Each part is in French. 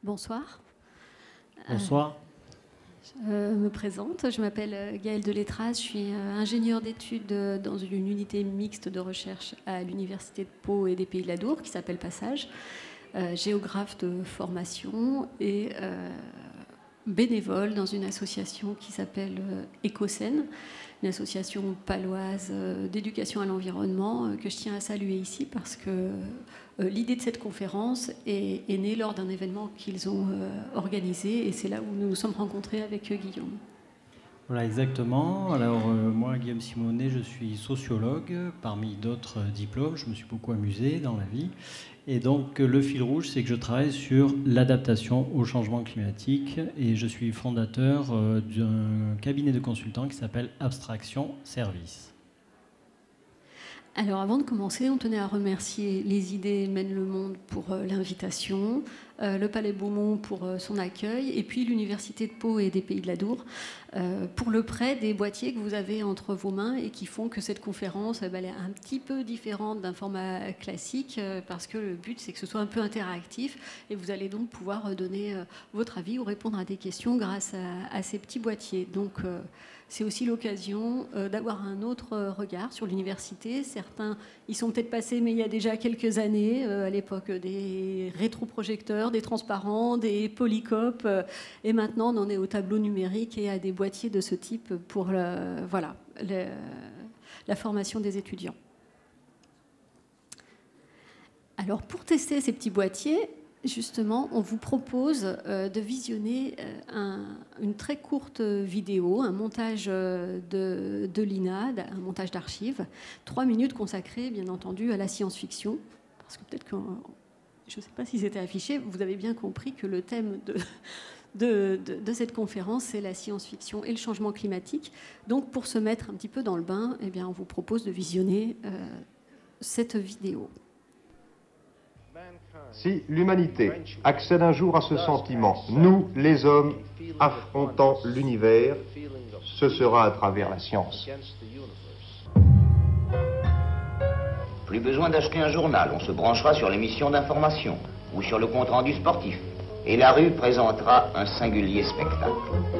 Bonsoir. Bonsoir. Je me présente, je m'appelle Gaëlle Deletras, je suis ingénieure d'études dans une unité mixte de recherche à l'Université de Pau et des Pays de la Dour qui s'appelle Passage, géographe de formation et bénévole dans une association qui s'appelle Écocène, une association paloise d'éducation à l'environnement que je tiens à saluer ici parce que l'idée de cette conférence est née lors d'un événement qu'ils ont organisé et c'est là où nous nous sommes rencontrés avec Guillaume. Voilà, exactement. Alors, moi, Guillaume Simonet, je suis sociologue. Parmi d'autres diplômes, je me suis beaucoup amusé dans la vie. Et donc, le fil rouge, c'est que je travaille sur l'adaptation au changement climatique et je suis fondateur d'un cabinet de consultants qui s'appelle Abstraction Service. Alors avant de commencer, on tenait à remercier Les Idées mènent le monde pour l'invitation, le Palais Beaumont pour son accueil et puis l'Université de Pau et des Pays de la Dour pour le prêt des boîtiers que vous avez entre vos mains et qui font que cette conférence elle est un petit peu différente d'un format classique parce que le but c'est que ce soit un peu interactif et vous allez donc pouvoir donner votre avis ou répondre à des questions grâce à ces petits boîtiers. Donc c'est aussi l'occasion d'avoir un autre regard sur l'université. Certains y sont peut-être passés, mais il y a déjà quelques années, à l'époque des rétroprojecteurs, des transparents, des polycopes. Et maintenant, on en est au tableau numérique et à des boîtiers de ce type pour la formation des étudiants. Alors, pour tester ces petits boîtiers, justement, on vous propose de visionner une très courte vidéo, un montage de l'INA, un montage d'archives, 3 minutes consacrées, bien entendu, à la science-fiction. Parce que peut-être que, je ne sais pas si c'était affiché, vous avez bien compris que le thème de cette conférence, c'est la science-fiction et le changement climatique. Donc, pour se mettre un petit peu dans le bain, eh bien, on vous propose de visionner cette vidéo. Si l'humanité accède un jour à ce sentiment, nous, les hommes, affrontant l'univers, ce sera à travers la science. Plus besoin d'acheter un journal, on se branchera sur l'émission d'information ou sur le compte-rendu sportif. Et la rue présentera un singulier spectacle.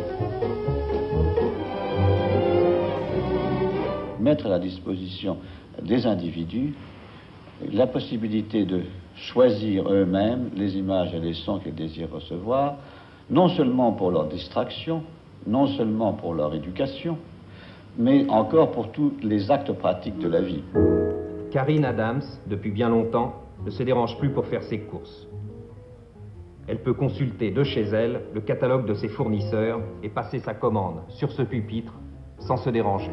Mettre à la disposition des individus la possibilité de choisir eux-mêmes les images et les sons qu'ils désirent recevoir, non seulement pour leur distraction, non seulement pour leur éducation, mais encore pour tous les actes pratiques de la vie. Karine Adams, depuis bien longtemps, ne se dérange plus pour faire ses courses. Elle peut consulter de chez elle le catalogue de ses fournisseurs et passer sa commande sur ce pupitre sans se déranger.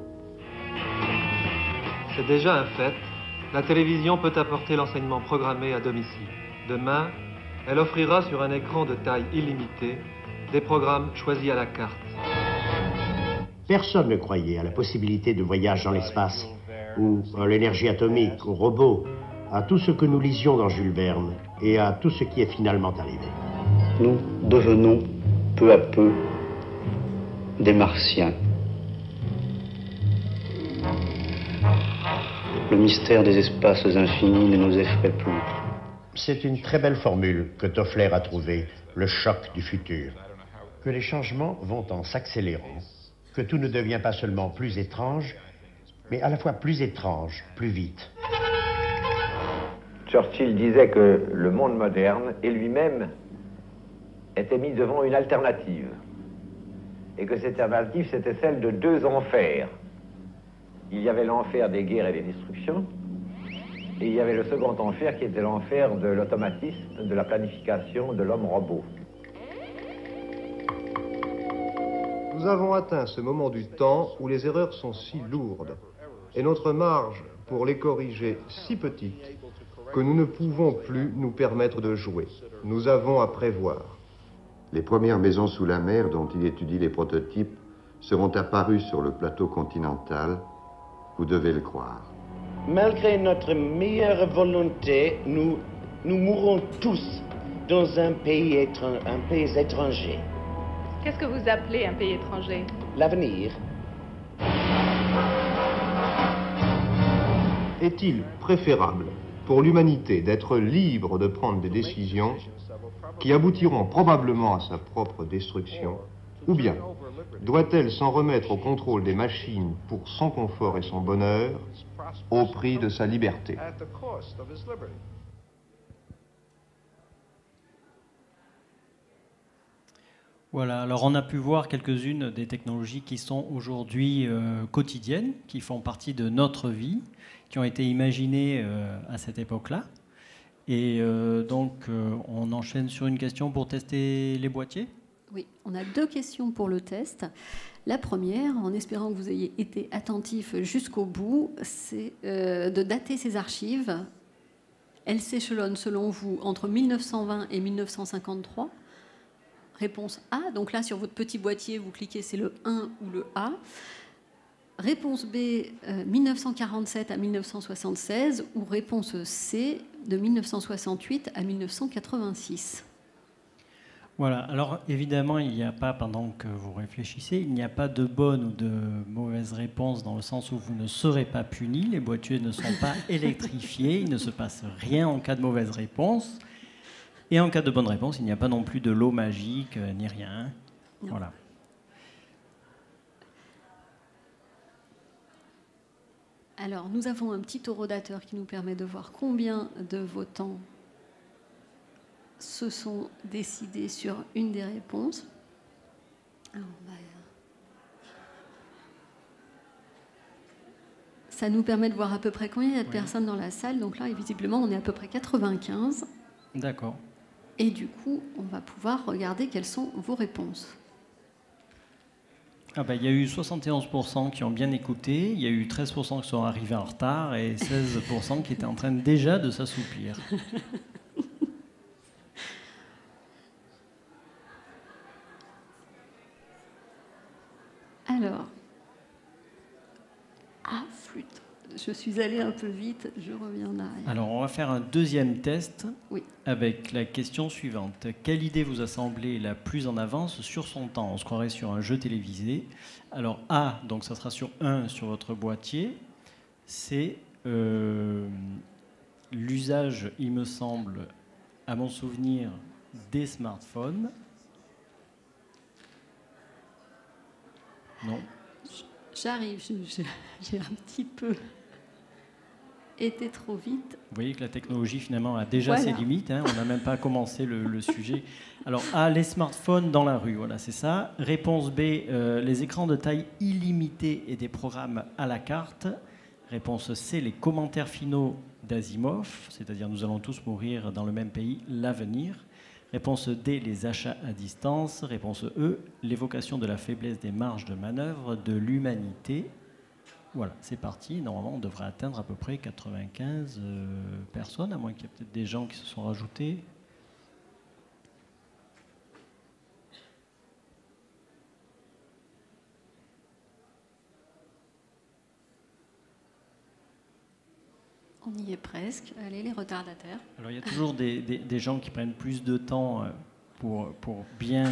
C'est déjà un fait. La télévision peut apporter l'enseignement programmé à domicile. Demain, elle offrira sur un écran de taille illimitée des programmes choisis à la carte. Personne ne croyait à la possibilité de voyage dans l'espace, ou à l'énergie atomique, aux robots, à tout ce que nous lisions dans Jules Verne, et à tout ce qui est finalement arrivé. Nous devenons peu à peu des Martiens. Le mystère des espaces infinis ne nous effraie plus. C'est une très belle formule que Toffler a trouvée, le choc du futur. Que les changements vont en s'accélérant, que tout ne devient pas seulement plus étrange, mais à la fois plus étrange, plus vite. Churchill disait que le monde moderne et lui-même étaient mis devant une alternative. Et que cette alternative, c'était celle de deux enfers. Il y avait l'enfer des guerres et des destructions, et il y avait le second enfer qui était l'enfer de l'automatisme, de la planification, de l'homme-robot. Nous avons atteint ce moment du temps où les erreurs sont si lourdes et notre marge pour les corriger si petite que nous ne pouvons plus nous permettre de jouer. Nous avons à prévoir. Les premières maisons sous la mer dont il étudie les prototypes seront apparues sur le plateau continental. Vous devez le croire. Malgré notre meilleure volonté, nous mourrons tous dans un pays étranger. Qu'est-ce que vous appelez un pays étranger? L'avenir. Est-il préférable pour l'humanité d'être libre de prendre des décisions qui aboutiront probablement à sa propre destruction, ou bien doit-elle s'en remettre au contrôle des machines pour son confort et son bonheur, au prix de sa liberté? Voilà, alors on a pu voir quelques-unes des technologies qui sont aujourd'hui quotidiennes, qui font partie de notre vie, qui ont été imaginées à cette époque-là. Et on enchaîne sur une question pour tester les boîtiers. Oui, on a 2 questions pour le test. La première, en espérant que vous ayez été attentif jusqu'au bout, c'est de dater ces archives. Elles s'échelonnent selon vous entre 1920 et 1953. Réponse A, donc là sur votre petit boîtier, vous cliquez, c'est le 1 ou le A. Réponse B, 1947 à 1976, ou réponse C, de 1968 à 1986. Voilà, alors évidemment, il n'y a pas, pendant que vous réfléchissez, il n'y a pas de bonne ou de mauvaise réponse dans le sens où vous ne serez pas puni, les boîtiers ne sont pas électrifiés, il ne se passe rien en cas de mauvaise réponse. Et en cas de bonne réponse, il n'y a pas non plus de lot magique, ni rien. Non. Voilà. Alors, nous avons un petit autorodateur qui nous permet de voir combien de votants se sont décidés sur une des réponses. Alors, ça nous permet de voir à peu près combien il y a de personnes dans la salle. Donc là, visiblement, on est à peu près 95. D'accord. Et du coup, on va pouvoir regarder quelles sont vos réponses. Ah ben, il y a eu 71% qui ont bien écouté, il y a eu 13% qui sont arrivés en retard et 16% qui étaient en train déjà de s'assoupir. Alors, flûte. Je suis allée un peu vite, je reviens en arrière. Alors, on va faire un deuxième test oui. avec la question suivante. Quelle idée vous a semblé la plus en avance sur son temps? On se croirait sur un jeu télévisé. Alors, A, donc ça sera sur 1 sur votre boîtier. C'est l'usage, il me semble, à mon souvenir, des smartphones. Non. J'arrive, j'ai un petit peu été trop vite. Vous voyez que la technologie finalement a déjà ses limites, hein, on n'a même pas commencé le sujet. Alors A, les smartphones dans la rue, voilà c'est ça. Réponse B, les écrans de taille illimitée et des programmes à la carte. Réponse C, les commentaires finaux d'Asimov, c'est-à-dire nous allons tous mourir dans le même pays, l'avenir. Réponse D, les achats à distance. Réponse E, l'évocation de la faiblesse des marges de manœuvre de l'humanité. Voilà, c'est parti. Normalement, on devrait atteindre à peu près 95 personnes, à moins qu'il y ait peut-être des gens qui se sont rajoutés. On y est presque. Allez, les retardataires. Alors, il y a toujours des gens qui prennent plus de temps pour bien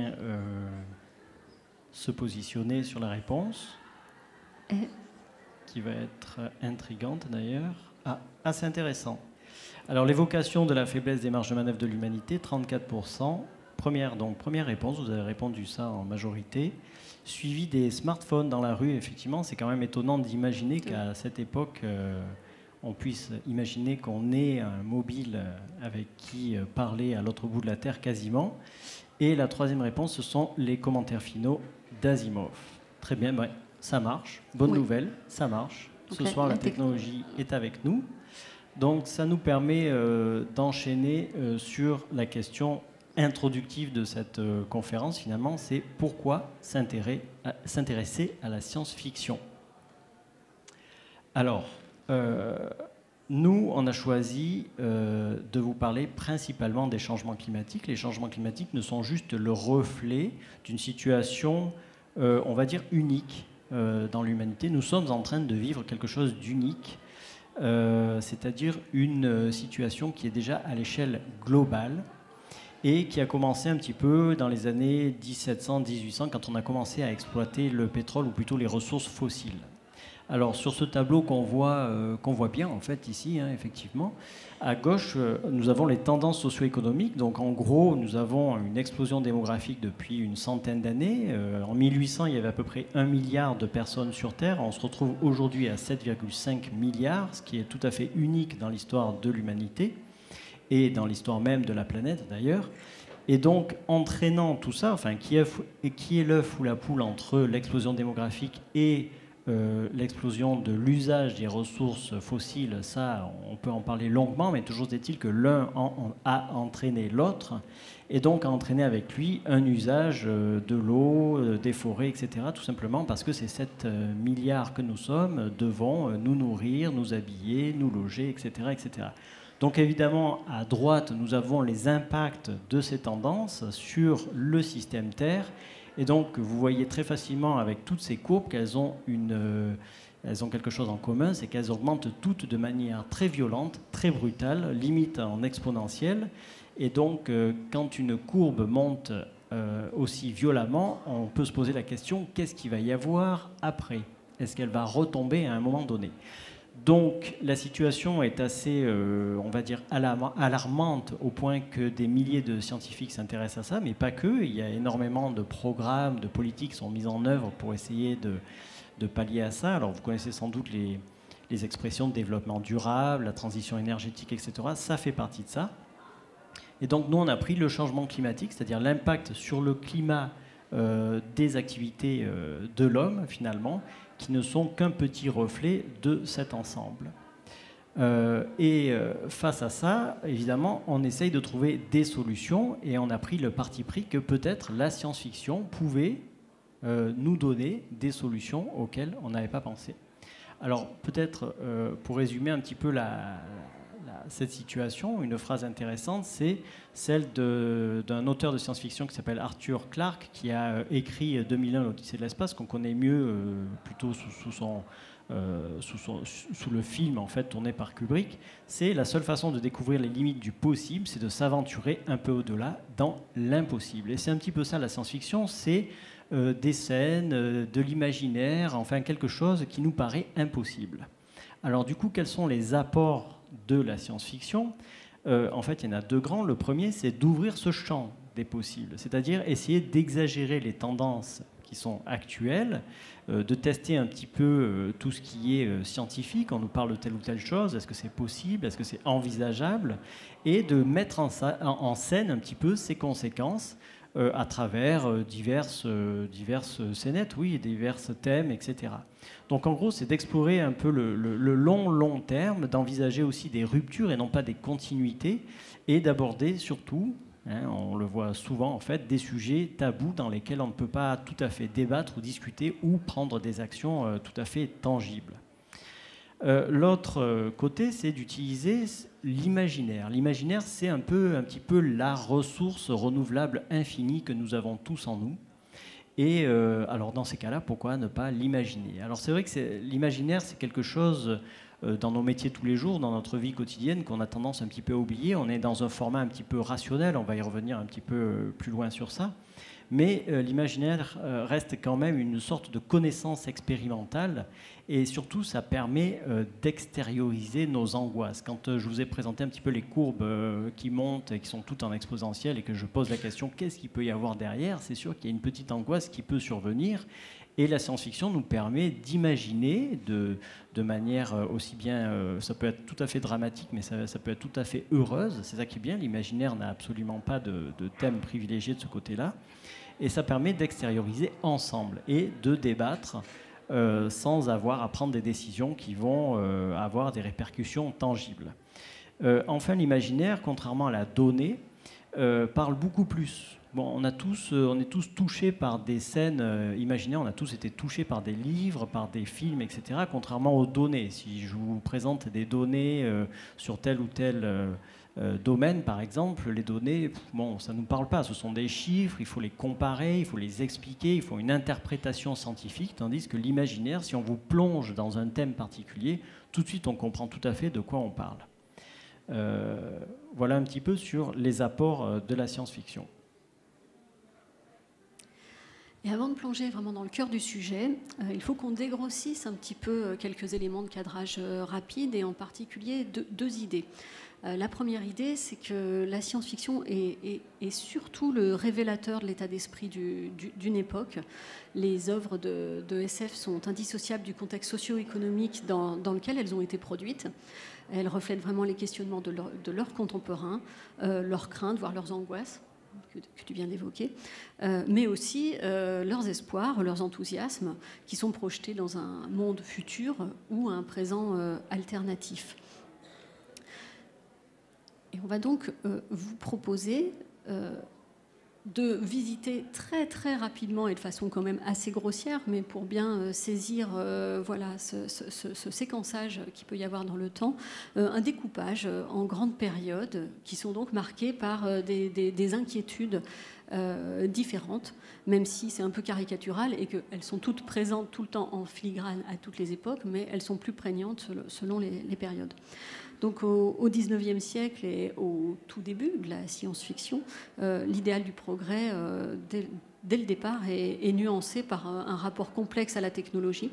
se positionner sur la réponse. Qui va être intrigante d'ailleurs. Ah, c'est intéressant. Alors, l'évocation de la faiblesse des marges de manœuvre de l'humanité, 34%. Première réponse, vous avez répondu ça en majorité. Suivi des smartphones dans la rue, effectivement, c'est quand même étonnant d'imaginer qu'à cette époque, on puisse imaginer qu'on ait un mobile avec qui parler à l'autre bout de la Terre quasiment. Et la troisième réponse, ce sont les commentaires finaux d'Asimov. Très bien, ouais. Ça marche. Bonne nouvelle, ça marche. Ce soir, la technologie est avec nous. Donc, ça nous permet d'enchaîner sur la question introductive de cette conférence. Finalement, c'est pourquoi s'intéresser à la science-fiction. Alors, nous, on a choisi de vous parler principalement des changements climatiques. Les changements climatiques ne sont juste le reflet d'une situation, on va dire, unique dans l'humanité. Nous sommes en train de vivre quelque chose d'unique, c'est-à-dire une situation qui est déjà à l'échelle globale et qui a commencé un petit peu dans les années 1700-1800, quand on a commencé à exploiter le pétrole, ou plutôt les ressources fossiles. Alors sur ce tableau qu'on voit bien en fait ici, hein, effectivement, à gauche, nous avons les tendances socio-économiques. Donc en gros, nous avons une explosion démographique depuis une centaine d'années. En 1800, il y avait à peu près 1 milliard de personnes sur Terre. On se retrouve aujourd'hui à 7,5 milliards, ce qui est tout à fait unique dans l'histoire de l'humanité et dans l'histoire même de la planète d'ailleurs. Et donc, entraînant tout ça, enfin, qui est l'œuf ou la poule entre l'explosion démographique et l'explosion de l'usage des ressources fossiles, ça, on peut en parler longuement, mais toujours est-il que l'un a entraîné l'autre, et donc a entraîné avec lui un usage de l'eau, des forêts, etc., tout simplement parce que ces 7 milliards que nous sommes devons nous nourrir, nous habiller, nous loger, etc., etc. Donc évidemment, à droite, nous avons les impacts de ces tendances sur le système Terre. Et donc, vous voyez très facilement avec toutes ces courbes qu'elles ont quelque chose en commun, c'est qu'elles augmentent toutes de manière très violente, très brutale, limite en exponentielle. Et donc, quand une courbe monte aussi violemment, on peut se poser la question, qu'est-ce qu'il va y avoir après? Est-ce qu'elle va retomber à un moment donné? Donc la situation est assez, on va dire, alarmante au point que des milliers de scientifiques s'intéressent à ça, mais pas que. Il y a énormément de programmes, de politiques qui sont mis en œuvre pour essayer de pallier à ça. Alors vous connaissez sans doute les expressions de développement durable, la transition énergétique, etc. Ça fait partie de ça. Et donc nous, on a pris le changement climatique, c'est-à-dire l'impact sur le climat des activités de l'homme, finalement, qui ne sont qu'un petit reflet de cet ensemble. Face à ça, évidemment, on essaye de trouver des solutions et on a pris le parti pris que peut-être la science-fiction pouvait nous donner des solutions auxquelles on n'avait pas pensé. Alors peut-être, pour résumer un petit peu cette situation, une phrase intéressante, c'est celle d'un auteur de science-fiction qui s'appelle Arthur Clarke, qui a écrit 2001 l'Odyssée de l'espace, qu'on connaît mieux plutôt sous le film en fait tourné par Kubrick. C'est la seule façon de découvrir les limites du possible, c'est de s'aventurer un peu au-delà dans l'impossible. Et c'est un petit peu ça la science-fiction, c'est des scènes, de l'imaginaire, enfin quelque chose qui nous paraît impossible. Alors du coup, quels sont les apports de la science-fiction? En fait, il y en a deux grands. Le premier, c'est d'ouvrir ce champ des possibles, c'est-à-dire essayer d'exagérer les tendances qui sont actuelles, de tester un petit peu tout ce qui est scientifique. On nous parle de telle ou telle chose, est-ce que c'est possible, est-ce que c'est envisageable, et de mettre en scène un petit peu ces conséquences à travers diverses scénettes, oui, divers thèmes, etc. Donc en gros, c'est d'explorer un peu le long terme, d'envisager aussi des ruptures et non pas des continuités, et d'aborder surtout, hein, on le voit souvent en fait, des sujets tabous dans lesquels on ne peut pas tout à fait débattre ou discuter ou prendre des actions tout à fait tangibles. L'autre côté, c'est d'utiliser l'imaginaire. L'imaginaire, c'est un petit peu la ressource renouvelable infinie que nous avons tous en nous. Et alors dans ces cas-là, pourquoi ne pas l'imaginer? Alors c'est vrai que l'imaginaire, c'est quelque chose dans nos métiers tous les jours, dans notre vie quotidienne, qu'on a tendance un petit peu à oublier. On est dans un format un petit peu rationnel, on va y revenir un petit peu plus loin sur ça. Mais l'imaginaire reste quand même une sorte de connaissance expérimentale et surtout ça permet d'extérioriser nos angoisses. Quand je vous ai présenté un petit peu les courbes qui montent et qui sont toutes en exponentielle et que je pose la question qu'est-ce qu'il peut y avoir derrière, c'est sûr qu'il y a une petite angoisse qui peut survenir et la science-fiction nous permet d'imaginer de manière aussi bien, ça peut être tout à fait dramatique mais ça peut être tout à fait heureuse, c'est ça qui est bien, l'imaginaire n'a absolument pas de thème privilégié de ce côté-là. Et ça permet d'extérioriser ensemble et de débattre sans avoir à prendre des décisions qui vont avoir des répercussions tangibles. Enfin, l'imaginaire, contrairement à la donnée, parle beaucoup plus. Bon, on est tous touchés par des scènes imaginaires, on a tous été touchés par des livres, par des films, etc., contrairement aux données. Si je vous présente des données sur tel ou tel domaine, par exemple, les données, bon, ça ne nous parle pas. Ce sont des chiffres, il faut les comparer, il faut les expliquer, il faut une interprétation scientifique, tandis que l'imaginaire, si on vous plonge dans un thème particulier, tout de suite, on comprend tout à fait de quoi on parle. Voilà un petit peu sur les apports de la science-fiction. Et avant de plonger vraiment dans le cœur du sujet, il faut qu'on dégrossisse un petit peu quelques éléments de cadrage rapide, et en particulier deux idées. La première idée, c'est que la science-fiction est surtout le révélateur de l'état d'esprit d'une époque. Les œuvres de SF sont indissociables du contexte socio-économique dans lequel elles ont été produites. Elles reflètent vraiment les questionnements de leurs contemporains, leurs craintes, voire leurs angoisses, que tu viens d'évoquer, mais aussi leurs espoirs, leurs enthousiasmes, qui sont projetés dans un monde futur ou un présent alternatif. Et on va donc vous proposer de visiter très très rapidement et de façon quand même assez grossière, mais pour bien saisir voilà, ce séquençage qu'il peut y avoir dans le temps, un découpage en grandes périodes qui sont donc marquées par des inquiétudes différentes, même si c'est un peu caricatural et qu'elles sont toutes présentes tout le temps en filigrane à toutes les époques, mais elles sont plus prégnantes selon les périodes. Donc au XIXe siècle et au tout début de la science-fiction, l'idéal du progrès, dès le départ, est nuancé par un rapport complexe à la technologie,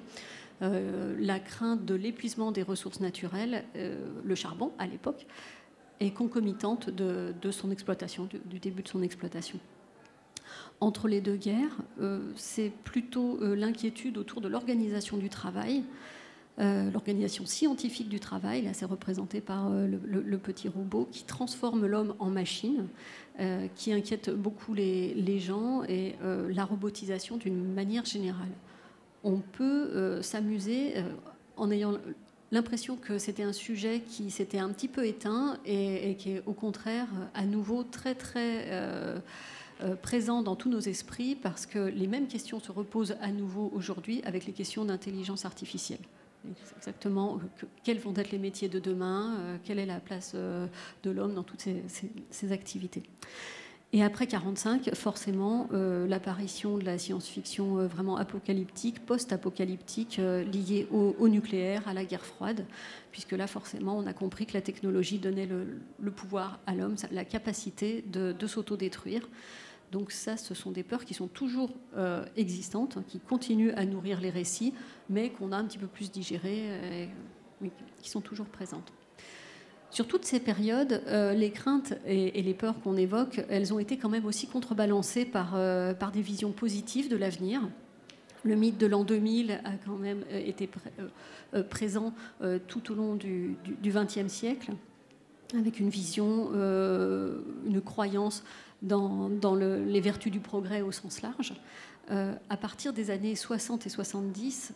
la crainte de l'épuisement des ressources naturelles, le charbon à l'époque, est concomitante de son exploitation, du début de son exploitation. Entre les deux guerres, c'est plutôt l'inquiétude autour de l'organisation du travail, l'organisation scientifique du travail, là c'est représenté par le petit robot qui transforme l'homme en machine, qui inquiète beaucoup les gens, et la robotisation d'une manière générale. On peut s'amuser en ayant l'impression que c'était un sujet qui s'était un petit peu éteint et qui est au contraire à nouveau très très présent dans tous nos esprits, parce que les mêmes questions se reposent à nouveau aujourd'hui avec les questions d'intelligence artificielle. Exactement, quels vont être les métiers de demain, quelle est la place de l'homme dans toutes ces activités. Et après 1945, forcément, l'apparition de la science-fiction vraiment apocalyptique, post-apocalyptique, liée au nucléaire, à la guerre froide, puisque là, forcément, on a compris que la technologie donnait le pouvoir à l'homme, la capacité de s'autodétruire. Donc ça, ce sont des peurs qui sont toujours existantes, qui continuent à nourrir les récits, mais qu'on a un petit peu plus digérées, oui, qui sont toujours présentes. Sur toutes ces périodes, les craintes et les peurs qu'on évoque, elles ont été quand même aussi contrebalancées par des visions positives de l'avenir. Le mythe de l'an 2000 a quand même été présent tout au long du XXe siècle, avec une vision, une croyance dans les vertus du progrès au sens large. À partir des années 60 et 70,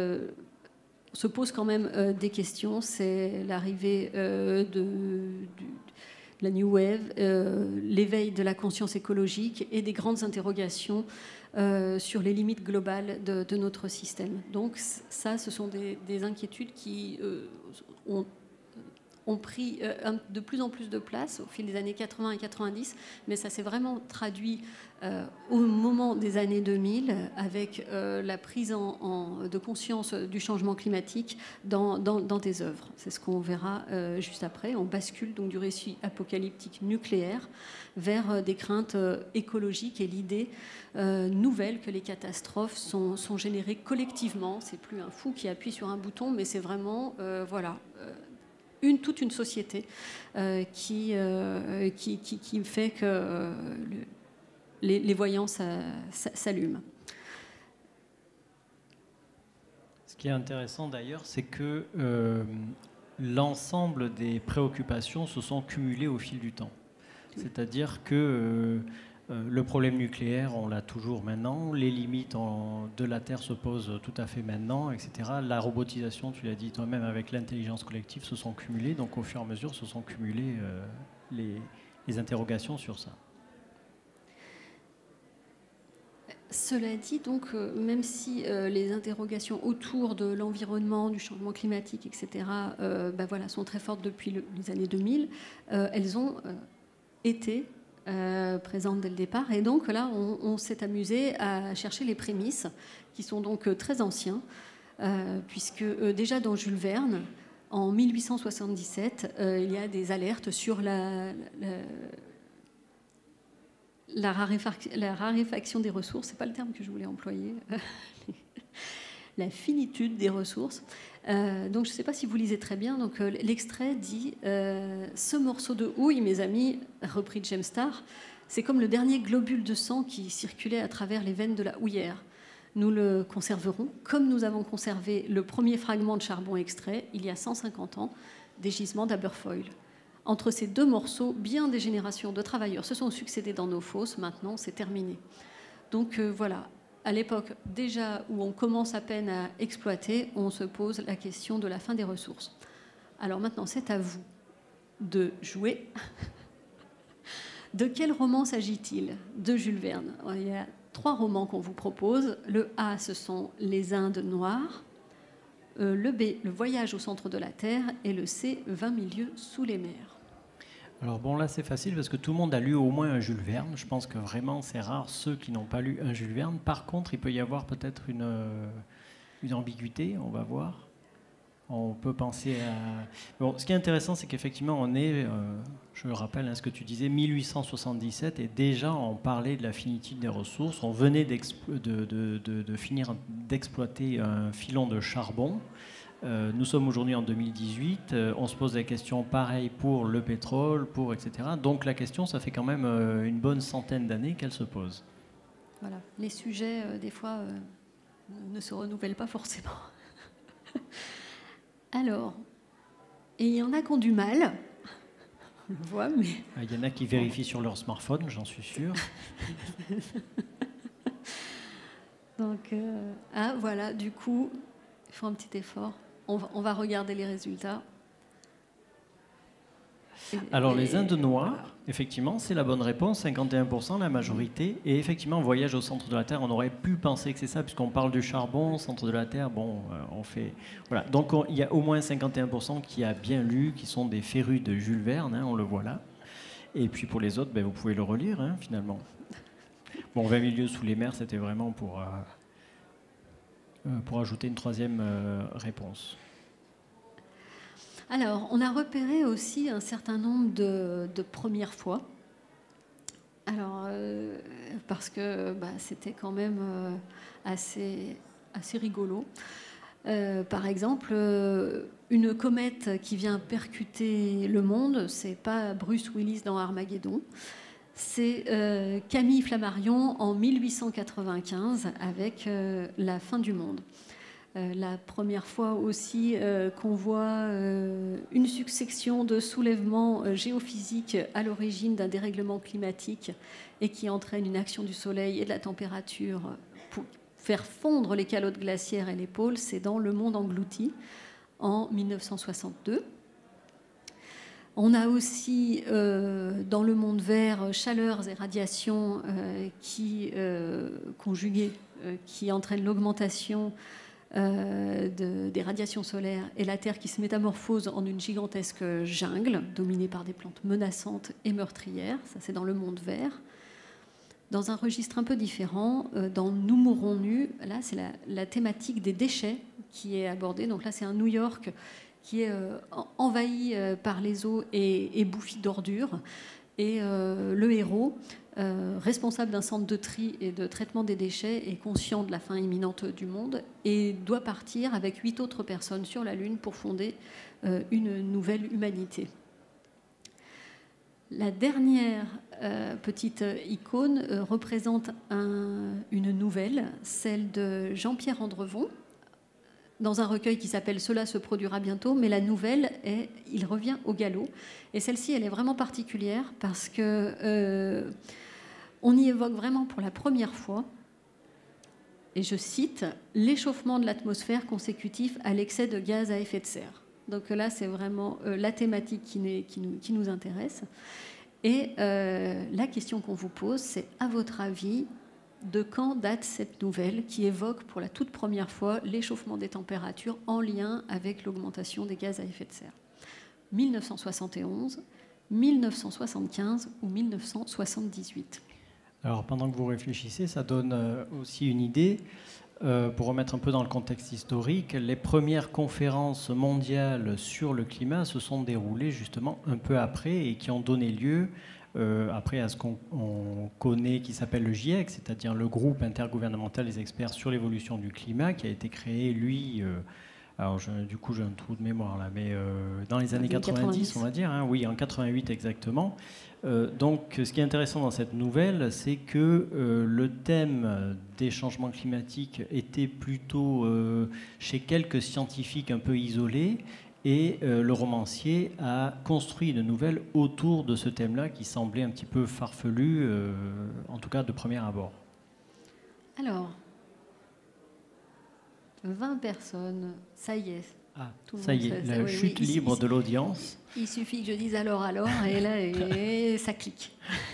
se posent quand même des questions. C'est l'arrivée de la New Wave, l'éveil de la conscience écologique et des grandes interrogations sur les limites globales de notre système. Donc ça, ce sont des inquiétudes qui ont pris de plus en plus de place au fil des années 80 et 90, mais ça s'est vraiment traduit au moment des années 2000 avec la prise de conscience du changement climatique dans des œuvres. C'est ce qu'on verra juste après. On bascule donc du récit apocalyptique nucléaire vers des craintes écologiques et l'idée nouvelle que les catastrophes sont générées collectivement. C'est plus un fou qui appuie sur un bouton, mais c'est vraiment voilà. Toute une société qui fait que les voyants s'allument. Ce qui est intéressant d'ailleurs, c'est que l'ensemble des préoccupations se sont cumulées au fil du temps. C'est-à-dire que le problème nucléaire, on l'a toujours maintenant. Les limites de la Terre se posent tout à fait maintenant, etc. La robotisation, tu l'as dit toi-même, avec l'intelligence collective, se sont cumulées. Donc, au fur et à mesure, se sont cumulées les interrogations sur ça. Cela dit, donc, même si les interrogations autour de l'environnement, du changement climatique, etc., voilà, sont très fortes depuis les années 2000, elles ont été présente dès le départ. Et donc là, on s'est amusé à chercher les prémices, qui sont donc très anciens, puisque déjà dans Jules Verne, en 1877, il y a des alertes sur la raréfaction des ressources, c'est pas le terme que je voulais employer, la finitude des ressources. Donc je ne sais pas si vous lisez très bien, donc l'extrait dit ce morceau de houille, mes amis, repris de James Starr, c'est comme le dernier globule de sang qui circulait à travers les veines de la houillère. Nous le conserverons comme nous avons conservé le premier fragment de charbon extrait, il y a 150 ans, des gisements d'Aberfoyle. Entre ces deux morceaux, bien des générations de travailleurs se sont succédés dans nos fosses. Maintenant, c'est terminé. Donc voilà, à l'époque déjà où on commence à peine à exploiter, on se pose la question de la fin des ressources. Alors maintenant, c'est à vous de jouer. De quel roman s'agit-il? De Jules Verne. Il y a 3 romans qu'on vous propose. Le A, ce sont Les Indes noires. Le B, Le voyage au centre de la Terre. Et le C, 20 000 lieues sous les mers. Alors bon, là c'est facile parce que tout le monde a lu au moins un Jules Verne. Je pense que vraiment c'est rare ceux qui n'ont pas lu un Jules Verne. Par contre, il peut y avoir peut-être une ambiguïté, on va voir. On peut penser à... Bon, ce qui est intéressant, c'est qu'effectivement, on est, je rappelle ce que tu disais, 1877, et déjà on parlait de la finitude des ressources. On venait de finir d'exploiter un filon de charbon. Nous sommes aujourd'hui en 2018. On se pose la question pareil pour le pétrole, pour etc. Donc la question, ça fait quand même une bonne centaine d'années qu'elle se pose. Voilà. Les sujets, des fois, ne se renouvellent pas forcément. Alors, et il y en a qui ont du mal, on le voit, mais... Il y en a qui vérifient sur leur smartphone, j'en suis sûr. Donc, voilà, du coup, il faut un petit effort. On va regarder les résultats. Alors, les Indes noires, effectivement, c'est la bonne réponse, 51%, la majorité. Et effectivement, voyage au centre de la Terre, on aurait pu penser que c'est ça, puisqu'on parle du charbon, centre de la Terre, bon, on fait... Voilà, donc il y a au moins 51% qui a bien lu, qui sont des férus de Jules Verne, on le voit là. Et puis pour les autres, vous pouvez le relire, finalement. Bon, 20 000 lieues sous les mers, c'était vraiment pour ajouter une troisième réponse. Alors, on a repéré aussi un certain nombre de premières fois. Alors, parce que c'était quand même assez rigolo. Par exemple, une comète qui vient percuter le monde, c'est pas Bruce Willis dans Armageddon, c'est Camille Flammarion en 1895 avec La fin du monde. La première fois aussi qu'on voit une succession de soulèvements géophysiques à l'origine d'un dérèglement climatique et qui entraîne une action du soleil et de la température pour faire fondre les calottes glaciaires et les pôles, c'est dans Le Monde englouti en 1962. On a aussi dans Le Monde vert chaleurs et radiations conjuguées qui entraînent l'augmentation des radiations solaires et la Terre qui se métamorphose en une gigantesque jungle dominée par des plantes menaçantes et meurtrières. Ça, c'est dans Le Monde vert. Dans un registre un peu différent, dans Nous mourrons nus, là, c'est la thématique des déchets qui est abordée. Donc là, c'est un New York qui est envahi par les eaux et bouffi d'ordures. Et le héros, responsable d'un centre de tri et de traitement des déchets, est conscient de la fin imminente du monde et doit partir avec 8 autres personnes sur la Lune pour fonder une nouvelle humanité. La dernière petite icône représente une nouvelle, celle de Jean-Pierre Andrevon, dans un recueil qui s'appelle « Cela se produira bientôt », mais la nouvelle est « Il revient au galop ». Et celle-ci, elle est vraiment particulière parce que on y évoque vraiment pour la première fois, et je cite, « l'échauffement de l'atmosphère consécutif à l'excès de gaz à effet de serre ». Donc là, c'est vraiment la thématique qui nous intéresse. Et la question qu'on vous pose, c'est, à votre avis, de quand date cette nouvelle qui évoque pour la toute première fois l'échauffement des températures en lien avec l'augmentation des gaz à effet de serre? 1971, 1975 ou 1978? Alors, pendant que vous réfléchissez, ça donne aussi une idée. Pour remettre un peu dans le contexte historique, les premières conférences mondiales sur le climat se sont déroulées justement un peu après et qui ont donné lieu après à ce qu'on connaît qui s'appelle le GIEC, c'est-à-dire le groupe intergouvernemental des experts sur l'évolution du climat, qui a été créé, lui, alors du coup j'ai un trou de mémoire là, mais dans les années 90, on va dire, hein, oui, en 88 exactement. Donc ce qui est intéressant dans cette nouvelle, c'est que le thème des changements climatiques était plutôt chez quelques scientifiques un peu isolés, et le romancier a construit une nouvelle autour de ce thème-là qui semblait un petit peu farfelu, en tout cas de premier abord. Alors, 20 personnes, ça y est. Ah, tout le ça monde y est, sait, la chute libre de l'audience. Il suffit que je dise alors, et là, et ça clique.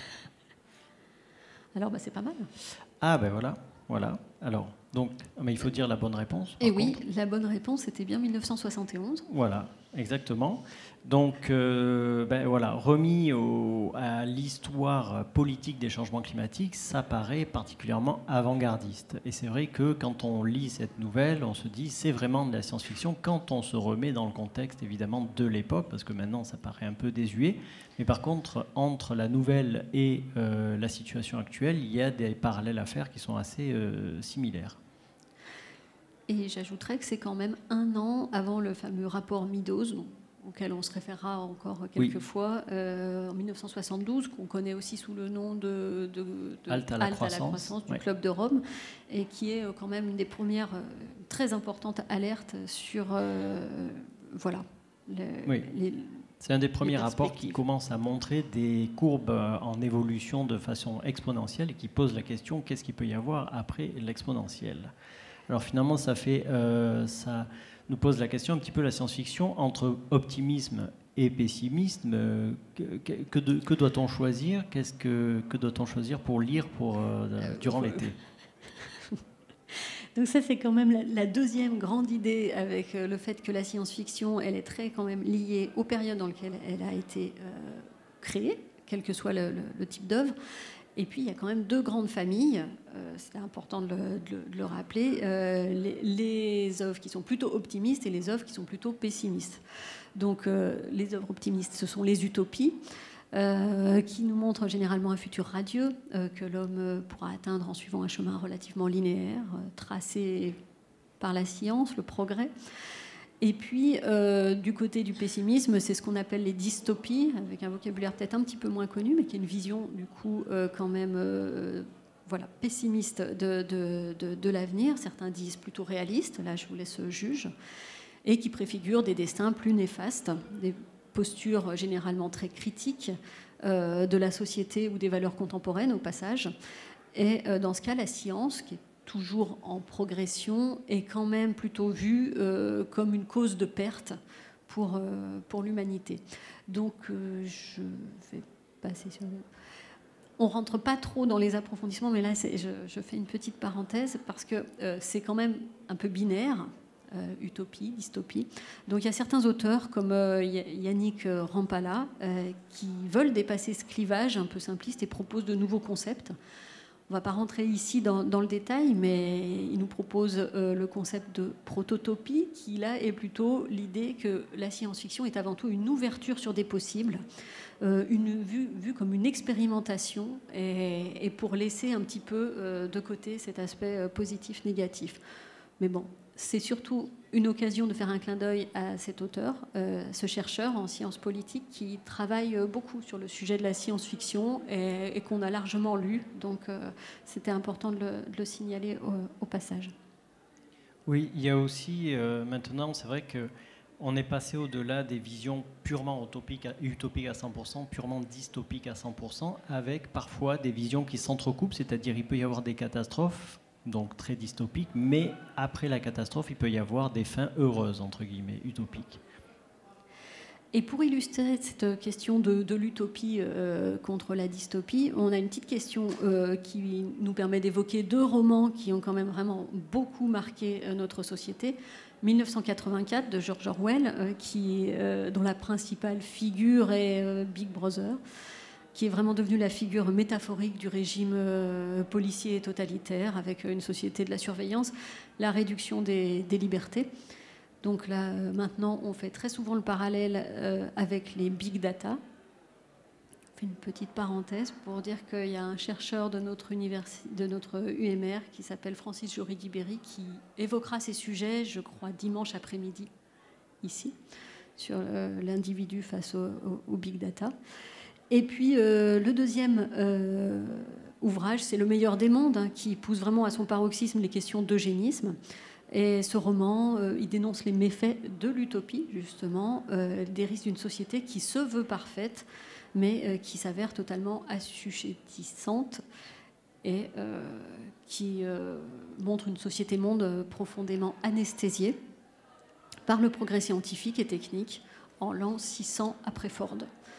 Alors, bah, c'est pas mal. Ah, ben voilà. Alors, donc, mais il faut dire la bonne réponse. Et oui, la bonne réponse, c'était bien 1971. Voilà, exactement. Donc, voilà, remis à l'histoire politique des changements climatiques, ça paraît particulièrement avant-gardiste. Et c'est vrai que quand on lit cette nouvelle, on se dit c'est vraiment de la science-fiction quand on se remet dans le contexte évidemment de l'époque, parce que maintenant ça paraît un peu désuet. Mais par contre, entre la nouvelle et la situation actuelle, il y a des parallèles à faire qui sont assez similaires. Et j'ajouterais que c'est quand même 1 an avant le fameux rapport Meadows, auquel on se référera encore quelques fois, en 1972, qu'on connaît aussi sous le nom de Halte à la croissance du Club de Rome, et qui est quand même une des premières très importantes alertes sur c'est un des premiers rapports qui commence à montrer des courbes en évolution de façon exponentielle et qui pose la question qu'est-ce qu'il peut y avoir après l'exponentielle. Alors finalement, ça nous pose la question un petit peu la science-fiction entre optimisme et pessimisme. Que doit-on choisir ? Que doit-on choisir pour lire durant l'été ? Donc ça, c'est quand même la deuxième grande idée, avec le fait que la science-fiction, elle est très quand même liée aux périodes dans lesquelles elle a été créée, quel que soit le type d'œuvre. Et puis, il y a quand même 2 grandes familles, c'est important de le rappeler, les œuvres qui sont plutôt optimistes et les œuvres qui sont plutôt pessimistes. Donc, les œuvres optimistes, ce sont les utopies, qui nous montrent généralement un futur radieux que l'homme pourra atteindre en suivant un chemin relativement linéaire, tracé par la science, le progrès. Et puis, du côté du pessimisme, c'est ce qu'on appelle les dystopies, avec un vocabulaire peut-être un petit peu moins connu, mais qui est une vision, du coup, quand même pessimiste de l'avenir. Certains disent plutôt réaliste, là je vous laisse juge, et qui préfigurent des destins plus néfastes, des postures généralement très critiques de la société ou des valeurs contemporaines, au passage. Et dans ce cas, la science, qui est toujours en progression, est quand même plutôt vue comme une cause de perte pour l'humanité. Donc, je vais passer sur... On ne rentre pas trop dans les approfondissements, mais là, je fais une petite parenthèse, parce que c'est quand même un peu binaire, utopie, dystopie. Donc, il y a certains auteurs, comme Yannick Rampala, qui veulent dépasser ce clivage un peu simpliste et proposent de nouveaux concepts. On ne va pas rentrer ici dans le détail, mais il nous propose le concept de prototopie, qui là est plutôt l'idée que la science-fiction est avant tout une ouverture sur des possibles, vue comme une expérimentation, et pour laisser un petit peu de côté cet aspect positif-négatif. Mais bon, c'est surtout une occasion de faire un clin d'œil à cet auteur, ce chercheur en sciences politiques qui travaille beaucoup sur le sujet de la science-fiction et qu'on a largement lu. Donc c'était important de le signaler au passage. Oui, il y a aussi maintenant, c'est vrai qu'on est passé au-delà des visions purement utopiques à 100%, purement dystopiques à 100%, avec parfois des visions qui s'entrecoupent, c'est-à-dire il peut y avoir des catastrophes, donc très dystopique, mais après la catastrophe, il peut y avoir des fins heureuses, entre guillemets, utopiques. Et pour illustrer cette question de l'utopie contre la dystopie, on a une petite question qui nous permet d'évoquer 2 romans qui ont quand même vraiment beaucoup marqué notre société. 1984 de George Orwell, dont la principale figure est Big Brother, qui est vraiment devenue la figure métaphorique du régime policier et totalitaire, avec une société de la surveillance, la réduction des libertés. Donc là, maintenant, on fait très souvent le parallèle avec les big data. On une petite parenthèse pour dire qu'il y a un chercheur de notre UMR qui s'appelle Francis Jory-Guibéry qui évoquera ces sujets, je crois, dimanche après-midi, ici, sur l'individu face au big data. Et puis, le deuxième ouvrage, c'est Le meilleur des mondes, hein, qui pousse vraiment à son paroxysme les questions d'eugénisme. Et ce roman, il dénonce les méfaits de l'utopie, justement, des risques d'une société qui se veut parfaite, mais qui s'avère totalement assujettissante et qui montre une société-monde profondément anesthésiée par le progrès scientifique et technique en l'an 600 après Ford.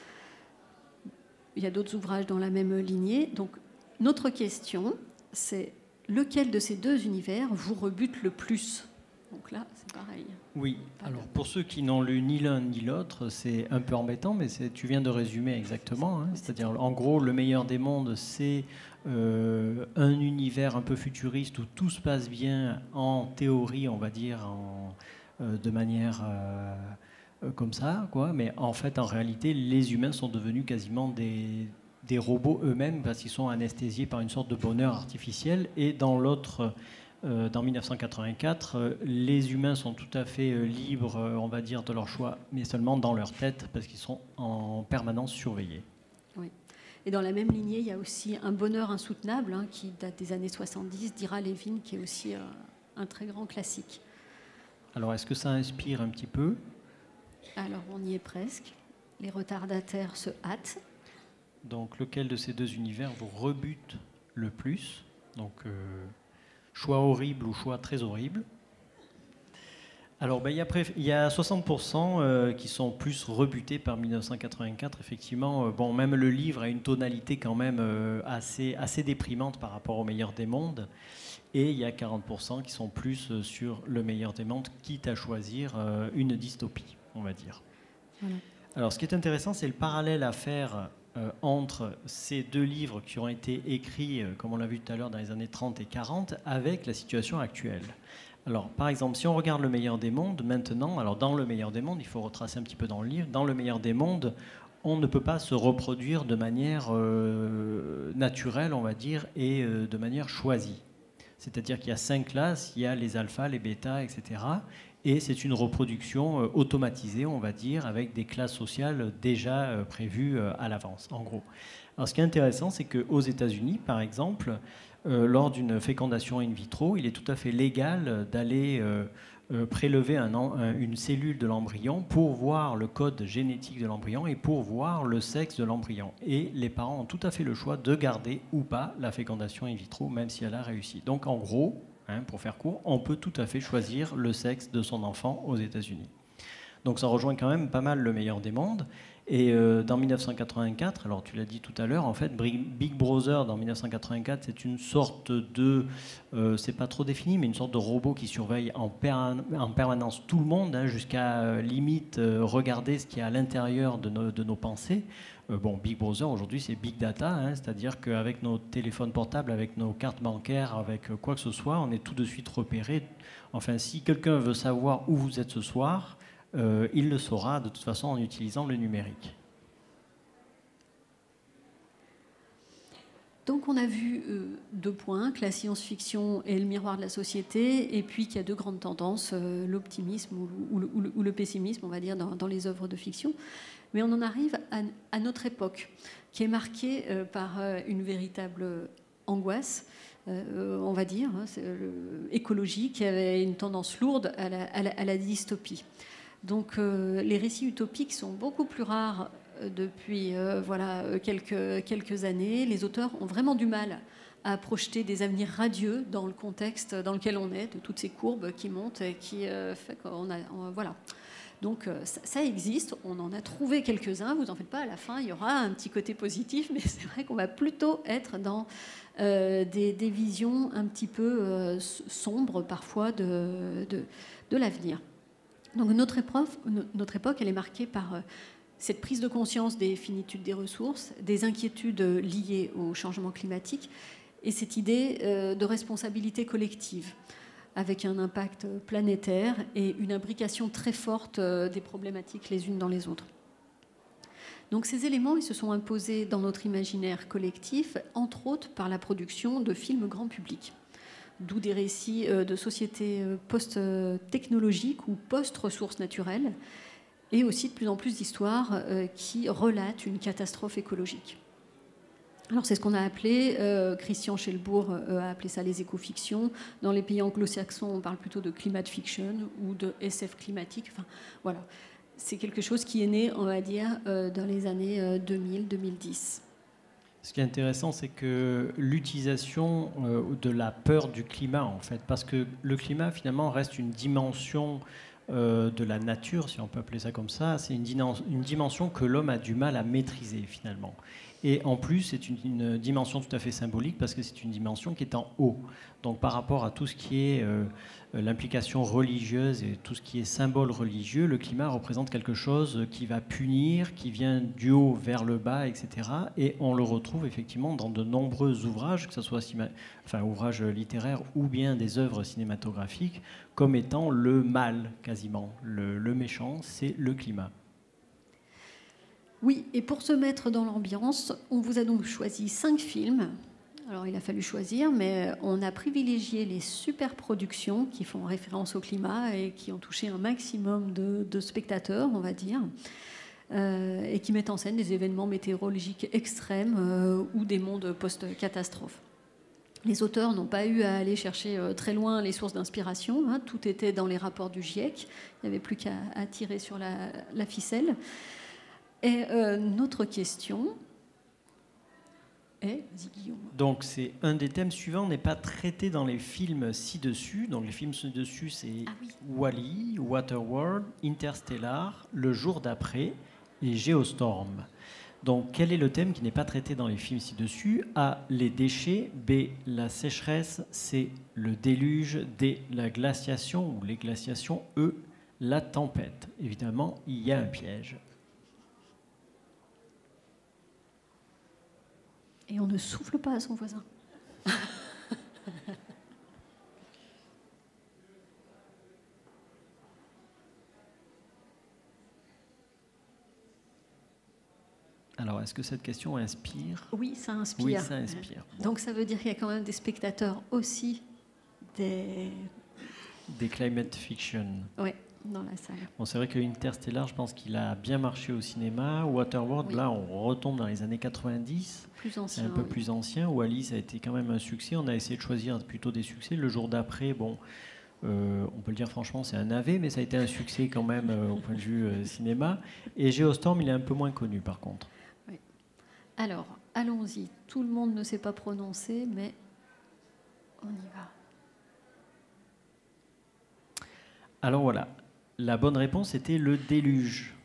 Il y a d'autres ouvrages dans la même lignée. Donc, notre question, c'est lequel de ces deux univers vous rebute le plus? Donc là, c'est pareil. Oui, alors pour ceux qui n'ont lu ni l'un ni l'autre, c'est un peu embêtant, mais tu viens de résumer exactement. Hein. C'est-à-dire, en gros, Le meilleur des mondes, c'est un univers un peu futuriste où tout se passe bien en théorie, on va dire, de manière comme ça, quoi. Mais en fait, en réalité, les humains sont devenus quasiment des robots eux-mêmes parce qu'ils sont anesthésiés par une sorte de bonheur artificiel. Et dans l'autre, dans 1984, les humains sont tout à fait libres, on va dire, de leur choix, mais seulement dans leur tête parce qu'ils sont en permanence surveillés. Oui. Et dans la même lignée, il y a aussi Un bonheur insoutenable, hein, qui date des années 70, d'Ira Levin, qui est aussi un très grand classique. Alors, est-ce que ça inspire un petit peu? Alors, on y est presque. Les retardataires se hâtent. Donc, lequel de ces deux univers vous rebute le plus? Donc, choix horrible ou choix très horrible? Alors, ben, il y a 60% qui sont plus rebutés par 1984. Effectivement, bon, même le livre a une tonalité quand même assez déprimante par rapport au meilleur des mondes. Et il y a 40% qui sont plus sur le meilleur des mondes, quitte à choisir une dystopie, on va dire. Voilà. Alors, ce qui est intéressant, c'est le parallèle à faire entre ces deux livres qui ont été écrits, comme on l'a vu tout à l'heure, dans les années 30 et 40, avec la situation actuelle. Alors, par exemple, si on regarde Le meilleur des mondes, maintenant, alors dans Le meilleur des mondes, il faut retracer un petit peu dans le livre, dans Le meilleur des mondes, on ne peut pas se reproduire de manière naturelle, on va dire, et de manière choisie. C'est-à-dire qu'il y a 5 classes, il y a les alphas, les bêtas, etc. Et c'est une reproduction automatisée, on va dire, avec des classes sociales déjà prévues à l'avance, en gros. Alors, ce qui est intéressant, c'est qu'aux États-Unis, par exemple, lors d'une fécondation in vitro, il est tout à fait légal d'aller prélever une cellule de l'embryon pour voir le code génétique de l'embryon et pour voir le sexe de l'embryon. Et les parents ont tout à fait le choix de garder ou pas la fécondation in vitro, même si elle a réussi. Donc, en gros, pour faire court, on peut tout à fait choisir le sexe de son enfant aux États-Unis. Donc ça rejoint quand même pas mal Le meilleur des mondes. Et dans 1984, alors tu l'as dit tout à l'heure, en fait, Big Brother, dans 1984, c'est une sorte de, c'est pas trop défini, mais une sorte de robot qui surveille en permanence tout le monde, hein, jusqu'à limite regarder ce qu'il y a à l'intérieur de nos pensées. Bon, Big Brother, aujourd'hui, c'est Big Data, hein, c'est-à-dire qu'avec nos téléphones portables, avec nos cartes bancaires, avec quoi que ce soit, on est tout de suite repéré. Enfin, si quelqu'un veut savoir où vous êtes ce soir, il le saura de toute façon en utilisant le numérique. Donc on a vu 2 points, que la science-fiction est le miroir de la société, et puis qu'il y a 2 grandes tendances, l'optimisme ou le pessimisme, on va dire, dans les œuvres de fiction. Mais on en arrive à notre époque, qui est marquée par une véritable angoisse, on va dire, hein, écologique, qui avait une tendance lourde à la dystopie. Donc les récits utopiques sont beaucoup plus rares depuis quelques années. Les auteurs ont vraiment du mal à projeter des avenirs radieux dans le contexte dans lequel on est, de toutes ces courbes qui montent et qui fait qu'on a... Voilà. Donc ça existe, on en a trouvé quelques-uns, vous en faites pas, à la fin il y aura un petit côté positif, mais c'est vrai qu'on va plutôt être dans des visions un petit peu sombres parfois de l'avenir. Donc notre époque, elle est marquée par cette prise de conscience des finitudes des ressources, des inquiétudes liées au changement climatique et cette idée de responsabilité collective, avec un impact planétaire et une imbrication très forte des problématiques les unes dans les autres. Donc ces éléments, ils se sont imposés dans notre imaginaire collectif, entre autres par la production de films grand public. D'où des récits de sociétés post-technologiques ou post-ressources naturelles, et aussi de plus en plus d'histoires qui relatent une catastrophe écologique. Alors c'est ce qu'on a appelé, Christian Schelbourg a appelé ça les écofictions. Dans les pays anglo-saxons, on parle plutôt de climate fiction ou de SF climatique. Enfin, voilà. C'est quelque chose qui est né, on va dire, dans les années 2000-2010. Ce qui est intéressant, c'est que l'utilisation de la peur du climat, en fait, parce que le climat, finalement, reste une dimension de la nature, si on peut appeler ça comme ça. C'est une dimension que l'homme a du mal à maîtriser, finalement. Et en plus, c'est une dimension tout à fait symbolique parce que c'est une dimension qui est en haut. Donc par rapport à tout ce qui est l'implication religieuse et tout ce qui est symbole religieux, le climat représente quelque chose qui va punir, qui vient du haut vers le bas, etc. Et on le retrouve effectivement dans de nombreux ouvrages, que ce soit ouvrages littéraires ou bien des œuvres cinématographiques, comme étant le mal, quasiment. Le méchant, c'est le climat. Oui, et pour se mettre dans l'ambiance, on vous a donc choisi 5 films. Alors il a fallu choisir, mais on a privilégié les super-productions qui font référence au climat et qui ont touché un maximum de spectateurs, on va dire, et qui mettent en scène des événements météorologiques extrêmes ou des mondes post-catastrophes. Les auteurs n'ont pas eu à aller chercher très loin les sources d'inspiration, hein, tout était dans les rapports du GIEC, il n'y avait plus qu'à tirer sur la ficelle. Et notre question est, vas-y Guillaume. Donc c'est un des thèmes suivants n'est pas traité dans les films ci-dessus. Donc les films ci-dessus, c'est Wall-E, Waterworld, Interstellar, Le jour d'après et Geostorm. Donc quel est le thème qui n'est pas traité dans les films ci-dessus? A, les déchets. B, la sécheresse. C, le déluge. D, la glaciation ou les glaciations. E, la tempête. Évidemment, il y a un piège. Et on ne souffle pas à son voisin. Alors, est-ce que cette question inspire? Oui, ça inspire. Oui, ça inspire. Donc ça veut dire qu'il y a quand même des spectateurs aussi des climate fiction. Oui, dans la salle. Bon, c'est vrai que Interstellar, je pense qu'il a bien marché au cinéma. Waterworld, là, on retombe dans les années 90. Plus ancien. C'est un peu plus ancien. Wall-E, ça a été quand même un succès. On a essayé de choisir plutôt des succès. Le jour d'après, bon, on peut le dire franchement, c'est un navet, mais ça a été un succès quand même au point de vue cinéma. Et Geostorm, il est un peu moins connu, par contre. Oui. Alors, allons-y. Tout le monde ne sait pas prononcer, mais on y va. Alors voilà. La bonne réponse était le déluge.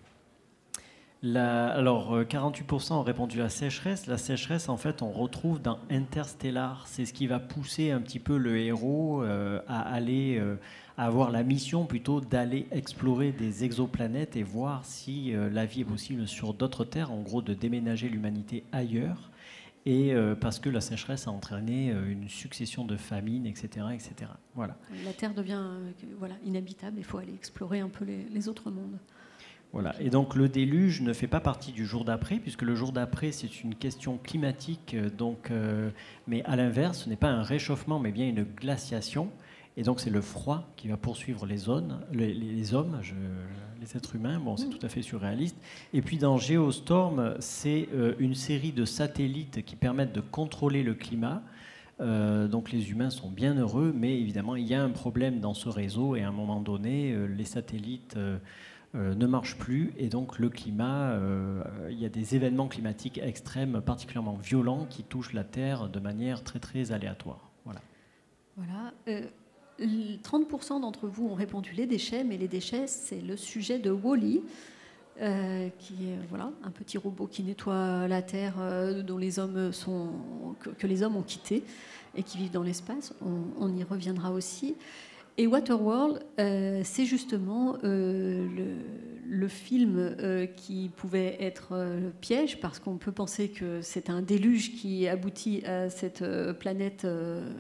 Alors, 48% ont répondu la sécheresse. La sécheresse, en fait, on retrouve dans Interstellar. C'est ce qui va pousser un petit peu le héros à aller, à avoir la mission plutôt d'aller explorer des exoplanètes et voir si la vie est possible sur d'autres terres, en gros de déménager l'humanité ailleurs. Et parce que la sécheresse a entraîné une succession de famines, etc., etc. Voilà. La Terre devient inhabitable, il faut aller explorer un peu les autres mondes. Voilà. Et donc le déluge ne fait pas partie du jour d'après, puisque le jour d'après, c'est une question climatique, mais à l'inverse, ce n'est pas un réchauffement, mais bien une glaciation. Et donc c'est le froid qui va poursuivre les hommes, les êtres humains. Bon, c'est tout à fait surréaliste. Et puis dans Geostorm, c'est une série de satellites qui permettent de contrôler le climat. Donc les humains sont bien heureux, mais évidemment il y a un problème dans ce réseau et à un moment donné, les satellites ne marchent plus et donc le climat, il y a des événements climatiques extrêmes particulièrement violents qui touchent la Terre de manière très très aléatoire. Voilà. Voilà. 30% d'entre vous ont répondu les déchets, mais les déchets, c'est le sujet de Wall-E, qui est un petit robot qui nettoie la Terre, dont les hommes que les hommes ont quitté et qui vivent dans l'espace. On y reviendra aussi. Et Waterworld, c'est justement le film qui pouvait être le piège, parce qu'on peut penser que c'est un déluge qui aboutit à cette planète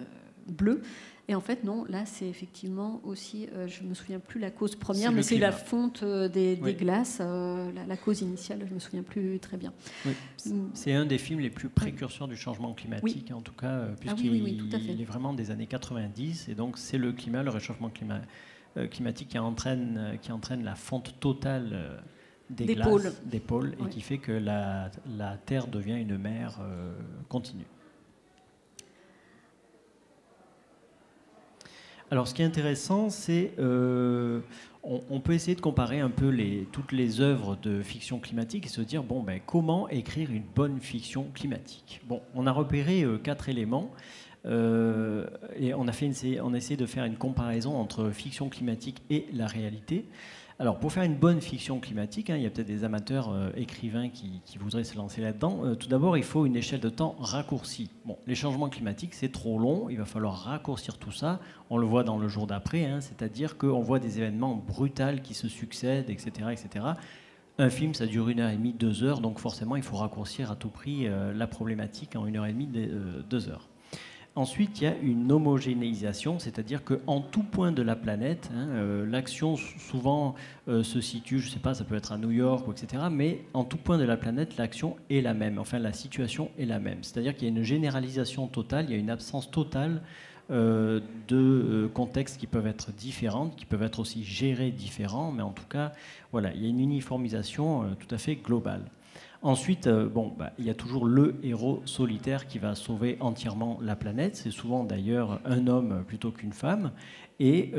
bleu. Et en fait, non, là, c'est effectivement aussi, je ne me souviens plus la cause première, C'est mais le c'est climat. la fonte des Oui. glaces, la cause initiale, je ne me souviens plus très bien. Oui. C'est un des films les plus précurseurs du changement climatique, en tout cas, puisqu'il oui, tout à fait. est vraiment des années 90, et donc c'est le climat, le réchauffement climatique qui entraîne la fonte totale des glaces, des pôles, et qui fait que la Terre devient une mer continue. Alors, ce qui est intéressant, c'est on peut essayer de comparer un peu toutes les œuvres de fiction climatique et se dire, bon, ben, comment écrire une bonne fiction climatique? Bon, on a repéré 4 éléments et on a essayé de faire une comparaison entre fiction climatique et la réalité. Alors, pour faire une bonne fiction climatique, il y a peut-être des amateurs écrivains qui voudraient se lancer là-dedans. Tout d'abord, il faut une échelle de temps raccourcie. Bon, les changements climatiques, c'est trop long, il va falloir raccourcir tout ça. On le voit dans le jour d'après, c'est-à-dire qu'on voit des événements brutals qui se succèdent, etc., etc. Un film, ça dure 1h30, 2 heures, donc forcément, il faut raccourcir à tout prix la problématique en 1h30, 2 heures. Ensuite, il y a une homogénéisation, c'est-à-dire qu'en tout point de la planète, l'action souvent se situe, je ne sais pas, ça peut être à New York, etc., mais en tout point de la planète, l'action est la même, enfin la situation est la même. C'est-à-dire qu'il y a une généralisation totale, il y a une absence totale de contextes qui peuvent être différents, qui peuvent être aussi gérés différents, mais en tout cas, voilà, il y a une uniformisation tout à fait globale. Ensuite, il y a toujours le héros solitaire qui va sauver entièrement la planète. C'est souvent d'ailleurs un homme plutôt qu'une femme. Et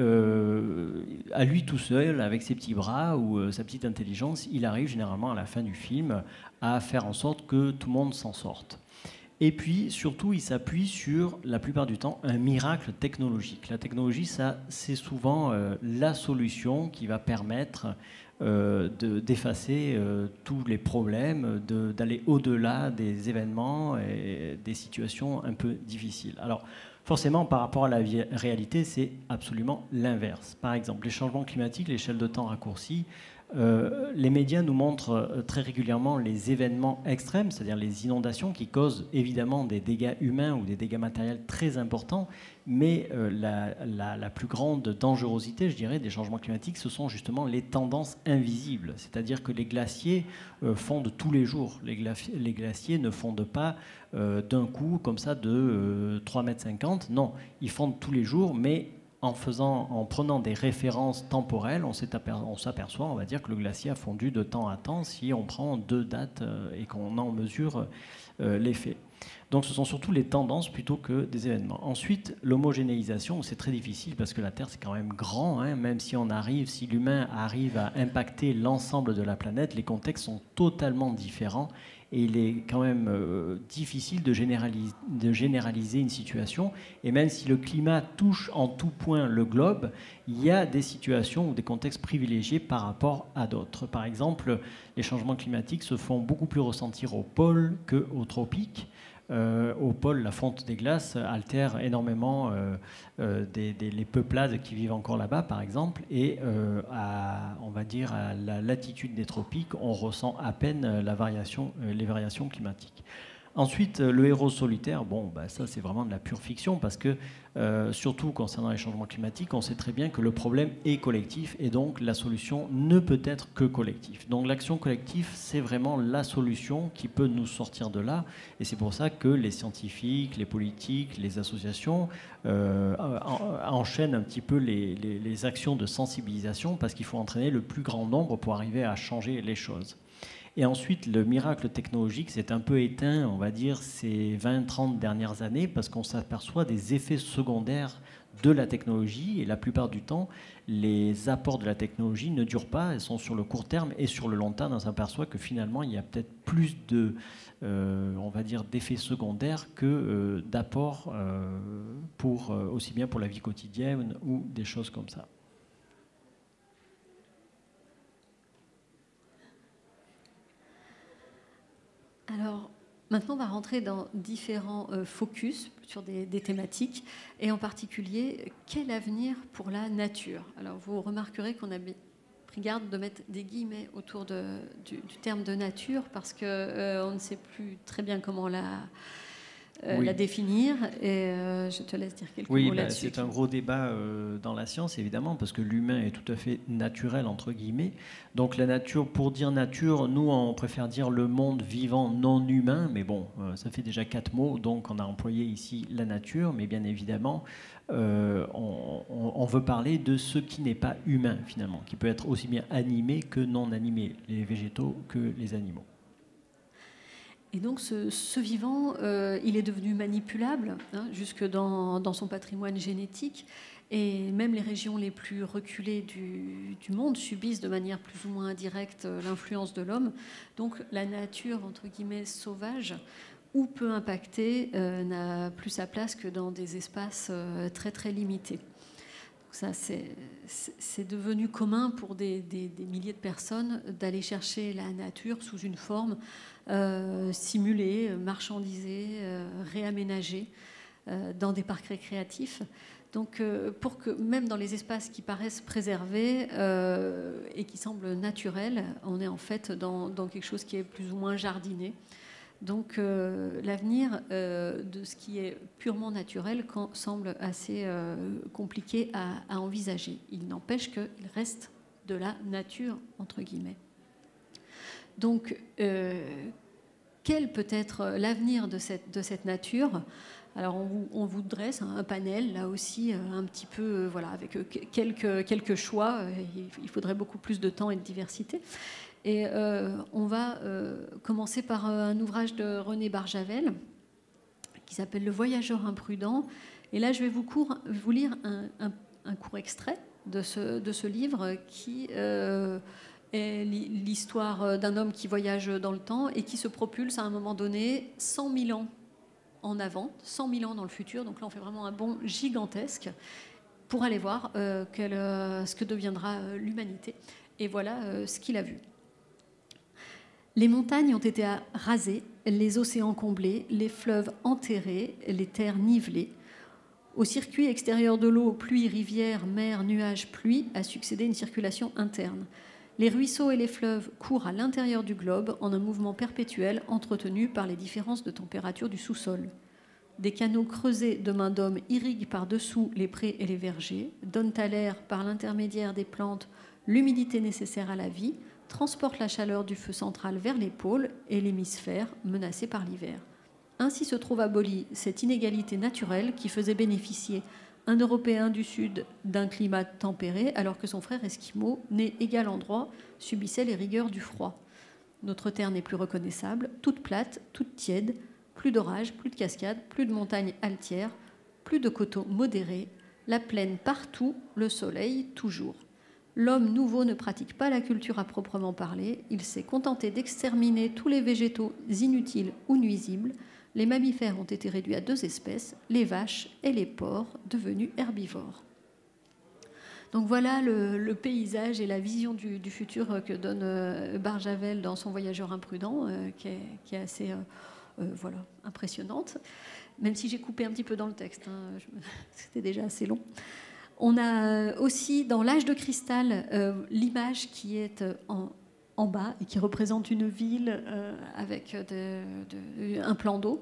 à lui tout seul, avec ses petits bras ou sa petite intelligence, il arrive généralement à la fin du film à faire en sorte que tout le monde s'en sorte. Et puis, surtout, il s'appuie sur, la plupart du temps, un miracle technologique. La technologie, ça, c'est souvent la solution qui va permettre d'effacer tous les problèmes, d'aller au-delà des événements et des situations un peu difficiles. Alors, forcément, par rapport à la réalité, c'est absolument l'inverse. Par exemple, les changements climatiques, l'échelle de temps raccourcie, les médias nous montrent très régulièrement les événements extrêmes, c'est-à-dire les inondations qui causent évidemment des dégâts humains ou des dégâts matériels très importants, mais la plus grande dangerosité, je dirais, des changements climatiques, ce sont justement les tendances invisibles, c'est-à-dire que les glaciers fondent tous les jours. Les glaciers ne fondent pas d'un coup comme ça de 3,50 m, non, ils fondent tous les jours, mais en prenant des références temporelles, on s'aperçoit, on va dire, que le glacier a fondu de temps à temps si on prend 2 dates et qu'on en mesure l'effet. Donc ce sont surtout les tendances plutôt que des événements. Ensuite, l'homogénéisation, c'est très difficile parce que la Terre, c'est quand même grand, même si l'humain arrive à impacter l'ensemble de la planète, les contextes sont totalement différents. Et il est quand même difficile de généraliser une situation. Et même si le climat touche en tout point le globe, il y a des situations ou des contextes privilégiés par rapport à d'autres. Par exemple, les changements climatiques se font beaucoup plus ressentir aux pôles qu'aux tropiques. Au pôle, la fonte des glaces altère énormément les peuplades qui vivent encore là-bas, par exemple, et on va dire à la latitude des tropiques, on ressent à peine les variations climatiques. Ensuite, le héros solitaire, ça c'est vraiment de la pure fiction parce que, surtout concernant les changements climatiques, on sait très bien que le problème est collectif et donc la solution ne peut être que collective. Donc l'action collective, c'est vraiment la solution qui peut nous sortir de là et c'est pour ça que les scientifiques, les politiques, les associations enchaînent un petit peu les actions de sensibilisation parce qu'il faut entraîner le plus grand nombre pour arriver à changer les choses. Et ensuite, le miracle technologique s'est un peu éteint, on va dire, ces 20-30 dernières années, parce qu'on s'aperçoit des effets secondaires de la technologie. Et la plupart du temps, les apports de la technologie ne durent pas, elles sont sur le court terme. Et sur le long terme, on s'aperçoit que finalement, il y a peut-être plus on va dire, d'effets secondaires que d'apports aussi bien pour la vie quotidienne ou des choses comme ça. Alors, maintenant, on va rentrer dans différents focus sur des thématiques, et en particulier, quel avenir pour la nature? Alors, vous remarquerez qu'on a pris garde de mettre des guillemets autour du terme de nature, parce qu'on ne sait plus très bien comment la définir, et je te laisse dire quelques mots là-dessus. C'est un gros débat dans la science, évidemment, parce que l'humain est tout à fait naturel, entre guillemets. Donc la nature, pour dire nature, nous, on préfère dire le monde vivant non humain, mais bon, ça fait déjà 4 mots, donc on a employé ici la nature, mais bien évidemment, on veut parler de ce qui n'est pas humain, finalement, qui peut être aussi bien animé que non animé, les végétaux que les animaux. Et donc ce vivant, il est devenu manipulable, hein, jusque dans son patrimoine génétique, et même les régions les plus reculées du monde subissent de manière plus ou moins indirecte l'influence de l'homme. Donc la nature, entre guillemets, sauvage, ou peu impactée, n'a plus sa place que dans des espaces très très limités. Donc ça, c'est devenu commun pour des milliers de personnes d'aller chercher la nature sous une forme simulée, marchandisée, réaménagée dans des parcs récréatifs. Donc pour que même dans les espaces qui paraissent préservés et qui semblent naturels, on est en fait dans quelque chose qui est plus ou moins jardiné. Donc l'avenir de ce qui est purement naturel semble assez compliqué à envisager. Il n'empêche qu'il reste de la nature, entre guillemets. Donc quel peut être l'avenir de cette nature ? Alors on vous dresse un panel, là aussi, un petit peu, voilà, avec quelques choix. Il faudrait beaucoup plus de temps et de diversité. Et on va commencer par un ouvrage de René Barjavel qui s'appelle « Le voyageur imprudent ». Et là, je vais vous lire un court extrait de ce livre qui est l'histoire d'un homme qui voyage dans le temps et qui se propulse à un moment donné 100 000 ans en avant, 100 000 ans dans le futur. Donc là, on fait vraiment un bond gigantesque pour aller voir ce que deviendra l'humanité. Et voilà ce qu'il a vu. Les montagnes ont été rasées, les océans comblés, les fleuves enterrés, les terres nivelées. Au circuit extérieur de l'eau, pluie, rivière, mer, nuages, pluie, a succédé une circulation interne. Les ruisseaux et les fleuves courent à l'intérieur du globe en un mouvement perpétuel entretenu par les différences de température du sous-sol. Des canaux creusés de main d'homme irriguent par-dessous les prés et les vergers, donnent à l'air, par l'intermédiaire des plantes, l'humidité nécessaire à la vie, transportent la chaleur du feu central vers les pôles et l'hémisphère menacé par l'hiver. Ainsi se trouve abolie cette inégalité naturelle qui faisait bénéficier un Européen du Sud d'un climat tempéré, alors que son frère esquimau, né égal endroit, subissait les rigueurs du froid. Notre terre n'est plus reconnaissable, toute plate, toute tiède, plus d'orages, plus de cascades, plus de montagnes altières, plus de coteaux modérés, la plaine partout, le soleil toujours. L'homme nouveau ne pratique pas la culture à proprement parler, il s'est contenté d'exterminer tous les végétaux inutiles ou nuisibles. Les mammifères ont été réduits à 2 espèces, les vaches et les porcs, devenus herbivores. Donc voilà le paysage et la vision du futur que donne Barjavel dans son Voyageur imprudent, qui est assez voilà, impressionnante, même si j'ai coupé un petit peu dans le texte, hein, c'était déjà assez long. On a aussi dans l'âge de cristal l'image qui est en bas et qui représente une ville avec un plan d'eau,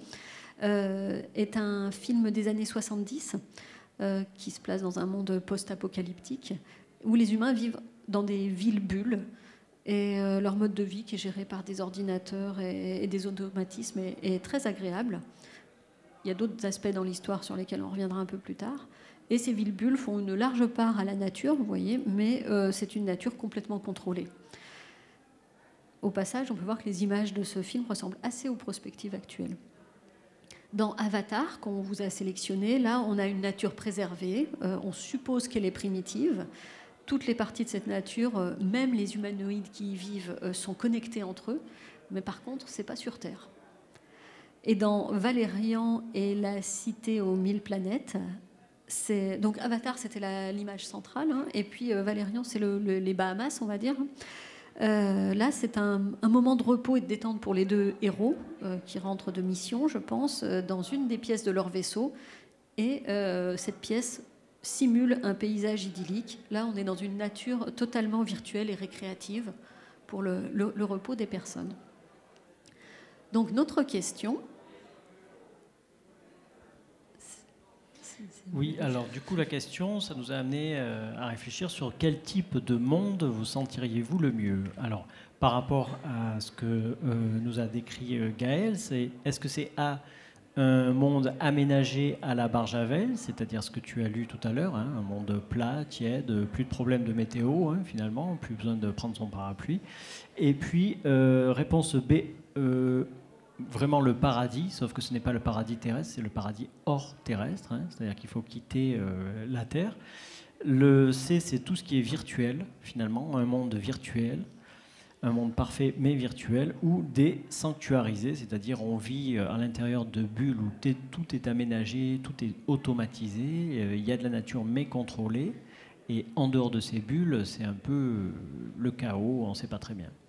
est un film des années 70 qui se place dans un monde post-apocalyptique où les humains vivent dans des villes-bulles et leur mode de vie qui est géré par des ordinateurs et des automatismes est très agréable. Il y a d'autres aspects dans l'histoire sur lesquels on reviendra un peu plus tard. Et ces villes-bulles font une large part à la nature, vous voyez, mais c'est une nature complètement contrôlée. Au passage, on peut voir que les images de ce film ressemblent assez aux prospectives actuelles. Dans Avatar, qu'on vous a sélectionné, là, on a une nature préservée. On suppose qu'elle est primitive. Toutes les parties de cette nature, même les humanoïdes qui y vivent, sont connectés entre eux. Mais par contre, ce n'est pas sur Terre. Et dans Valérian et la cité aux 1000 planètes, donc Avatar, c'était l'image centrale, hein, et puis Valérian, c'est les Bahamas, on va dire. Là, c'est un moment de repos et de détente pour les 2 héros qui rentrent de mission, je pense, dans une des pièces de leur vaisseau. Et cette pièce simule un paysage idyllique. Là, on est dans une nature totalement virtuelle et récréative pour le repos des personnes. Donc, notre question, Oui, alors du coup la question, ça nous a amené à réfléchir sur quel type de monde vous sentiriez-vous le mieux. Alors par rapport à ce que nous a décrit Gaël, est-ce que c'est un monde aménagé à la Barjavel, c'est-à-dire ce que tu as lu tout à l'heure, hein, un monde plat, tiède, plus de problèmes de météo, hein, finalement, plus besoin de prendre son parapluie. Et puis, réponse B, vraiment le paradis, sauf que ce n'est pas le paradis terrestre, c'est le paradis hors terrestre, hein, c'est-à-dire qu'il faut quitter la Terre. Le C, c'est tout ce qui est virtuel, finalement, un monde virtuel. Un monde parfait mais virtuel, ou des sanctuarisés, c'est-à-dire on vit à l'intérieur de bulles où tout est aménagé, tout est automatisé, il y a de la nature mais contrôlée, et en dehors de ces bulles, c'est un peu le chaos, on ne sait pas très bien.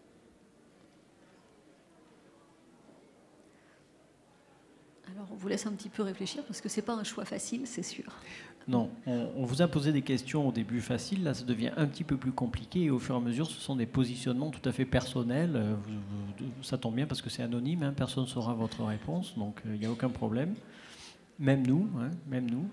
Alors on vous laisse un petit peu réfléchir, parce que ce n'est pas un choix facile, c'est sûr. Non, on vous a posé des questions au début faciles, là ça devient un petit peu plus compliqué, et au fur et à mesure ce sont des positionnements tout à fait personnels, ça tombe bien parce que c'est anonyme, hein, personne ne saura votre réponse, donc il n'y a aucun problème, même nous, hein, même nous.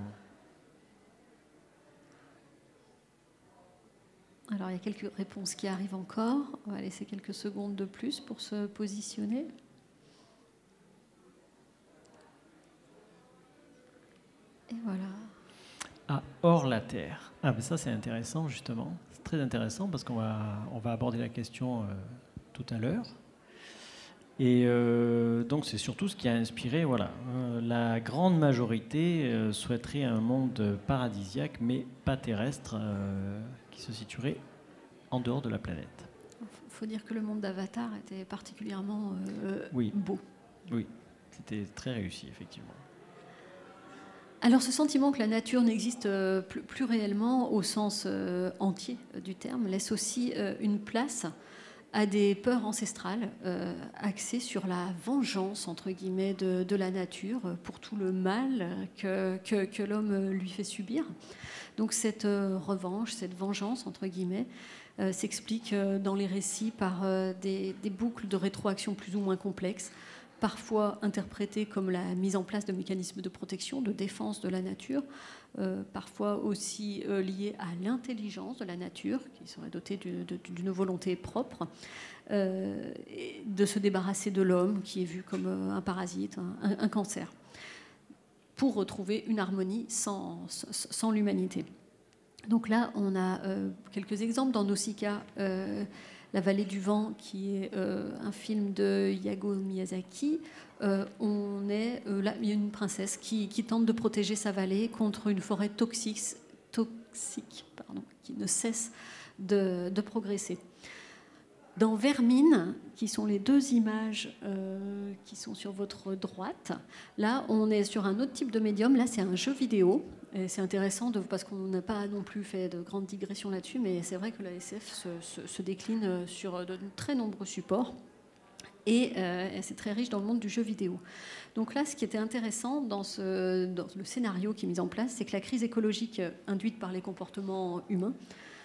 Alors il y a quelques réponses qui arrivent encore, on va laisser quelques secondes de plus pour se positionner. Et voilà. Ah, hors la Terre. Ah, mais ça c'est intéressant justement. C'est très intéressant parce qu'on va aborder la question tout à l'heure. Et donc c'est surtout ce qui a inspiré, voilà. La grande majorité souhaiterait un monde paradisiaque mais pas terrestre qui se situerait en dehors de la planète. Il faut dire que le monde d'Avatar était particulièrement beau. Oui, c'était très réussi effectivement. Alors ce sentiment que la nature n'existe plus réellement au sens entier du terme laisse aussi une place à des peurs ancestrales axées sur la vengeance entre guillemets de la nature pour tout le mal que l'homme lui fait subir. Donc cette revanche, cette vengeance entre guillemets s'explique dans les récits par des boucles de rétroaction plus ou moins complexes, parfois interprétées comme la mise en place de mécanismes de protection, de défense de la nature, parfois aussi liées à l'intelligence de la nature, qui serait dotée d'une volonté propre, de se débarrasser de l'homme, qui est vu comme un parasite, un cancer, pour retrouver une harmonie sans l'humanité. Donc là, on a quelques exemples dans Nausicaa, La vallée du vent, qui est un film de Hayao Miyazaki. Là, il y a une princesse qui tente de protéger sa vallée contre une forêt toxique qui ne cesse de progresser. Dans Vermine, qui sont les deux images qui sont sur votre droite, là, on est sur un autre type de médium. Là, c'est un jeu vidéo. Et c'est intéressant parce qu'on n'a pas non plus fait de grandes digressions là-dessus, mais c'est vrai que la SF se décline sur de très nombreux supports. Et c'est très riche dans le monde du jeu vidéo. Donc là, ce qui était intéressant dans le scénario qui est mis en place, c'est que la crise écologique induite par les comportements humains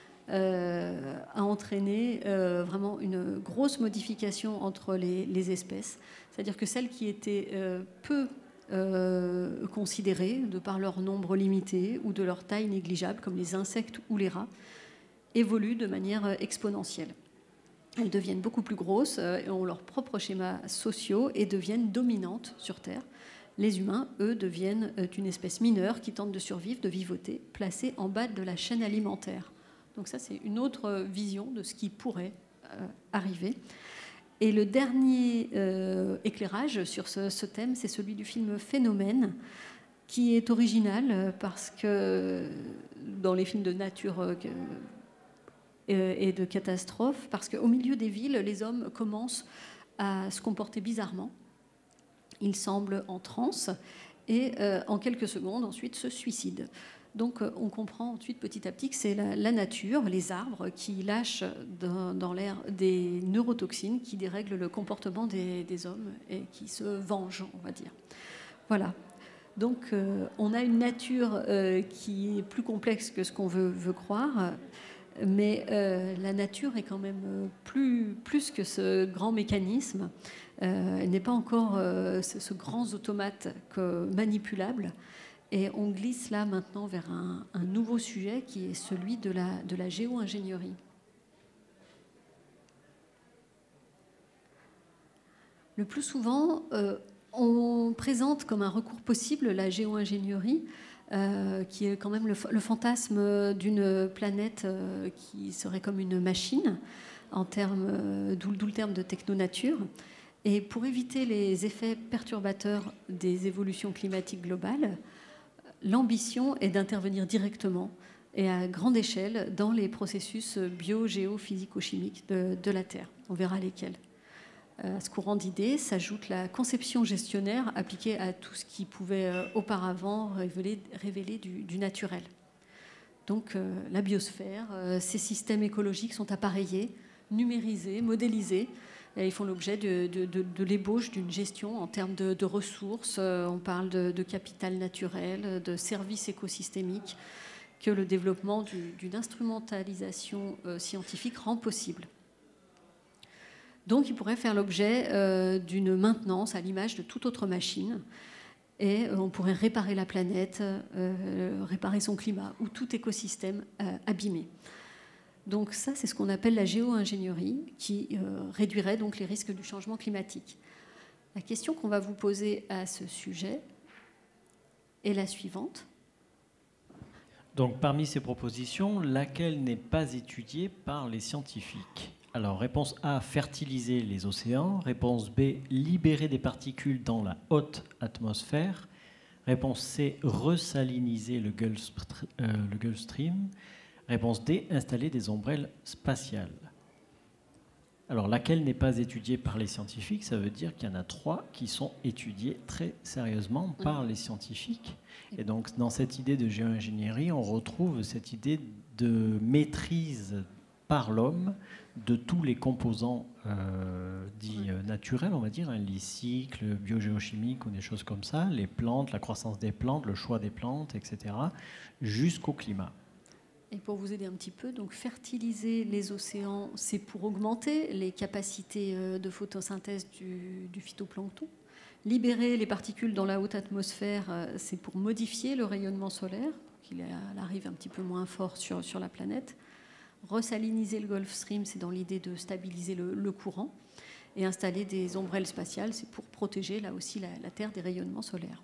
a entraîné vraiment une grosse modification entre les espèces. C'est-à-dire que celles qui étaient peu considérées, de par leur nombre limité ou de leur taille négligeable, comme les insectes ou les rats, évoluent de manière exponentielle. Elles deviennent beaucoup plus grosses, ont leurs propres schémas sociaux et deviennent dominantes sur Terre. Les humains, eux, deviennent une espèce mineure qui tente de survivre, de vivoter, placée en bas de la chaîne alimentaire. Donc ça, c'est une autre vision de ce qui pourrait arriver. Et le dernier éclairage sur ce thème, c'est celui du film Phénomène, qui est original parce que dans les films de nature et de catastrophe, parce qu'au milieu des villes, les hommes commencent à se comporter bizarrement. Ils semblent en transe et en quelques secondes, ensuite, se suicident. Donc on comprend ensuite petit à petit que c'est la nature, les arbres, qui lâchent dans l'air des neurotoxines qui dérèglent le comportement des hommes et qui se vengent, on va dire. Voilà. Donc on a une nature qui est plus complexe que ce qu'on veut croire, mais la nature est quand même plus que ce grand mécanisme. Elle n'est pas encore ce grand automate manipulable. Et on glisse là maintenant vers un nouveau sujet qui est celui de la géo-ingénierie. Le plus souvent, on présente comme un recours possible la géo-ingénierie, qui est quand même le fantasme d'une planète qui serait comme une machine, d'où le terme de technonature. Et pour éviter les effets perturbateurs des évolutions climatiques globales, l'ambition est d'intervenir directement et à grande échelle dans les processus bio-géo-physico-chimiques de la Terre. On verra lesquels. À ce courant d'idées s'ajoute la conception gestionnaire appliquée à tout ce qui pouvait auparavant révéler du naturel. Donc la biosphère, ces systèmes écologiques sont appareillés, numérisés, modélisés. Et ils font l'objet de l'ébauche d'une gestion en termes de ressources. On parle de capital naturel, de services écosystémiques que le développement d'une instrumentalisation scientifique rend possible. Donc il pourrait faire l'objet d'une maintenance à l'image de toute autre machine. Et on pourrait réparer la planète, réparer son climat ou tout écosystème abîmé. Donc ça, c'est ce qu'on appelle la géo-ingénierie, qui réduirait donc les risques du changement climatique. La question qu'on va vous poser à ce sujet est la suivante. Donc parmi ces propositions, laquelle n'est pas étudiée par les scientifiques? Alors réponse A, fertiliser les océans. Réponse B, libérer des particules dans la haute atmosphère. Réponse C, resaliniser le Gulf Stream. Réponse D, installer des ombrelles spatiales. Alors, laquelle n'est pas étudiée par les scientifiques? Ça veut dire qu'il y en a 3 qui sont étudiées très sérieusement par les scientifiques. Et donc, dans cette idée de géo-ingénierie, on retrouve cette idée de maîtrise par l'homme de tous les composants dits naturels, on va dire, les cycles biogéochimiques ou des choses comme ça, les plantes, la croissance des plantes, le choix des plantes, etc., jusqu'au climat. Et pour vous aider un petit peu, donc fertiliser les océans, c'est pour augmenter les capacités de photosynthèse du phytoplancton. Libérer les particules dans la haute atmosphère, c'est pour modifier le rayonnement solaire, qu'il arrive un petit peu moins fort sur la planète. Resaliniser le Gulf Stream, c'est dans l'idée de stabiliser le courant. Et installer des ombrelles spatiales, c'est pour protéger là aussi la Terre des rayonnements solaires.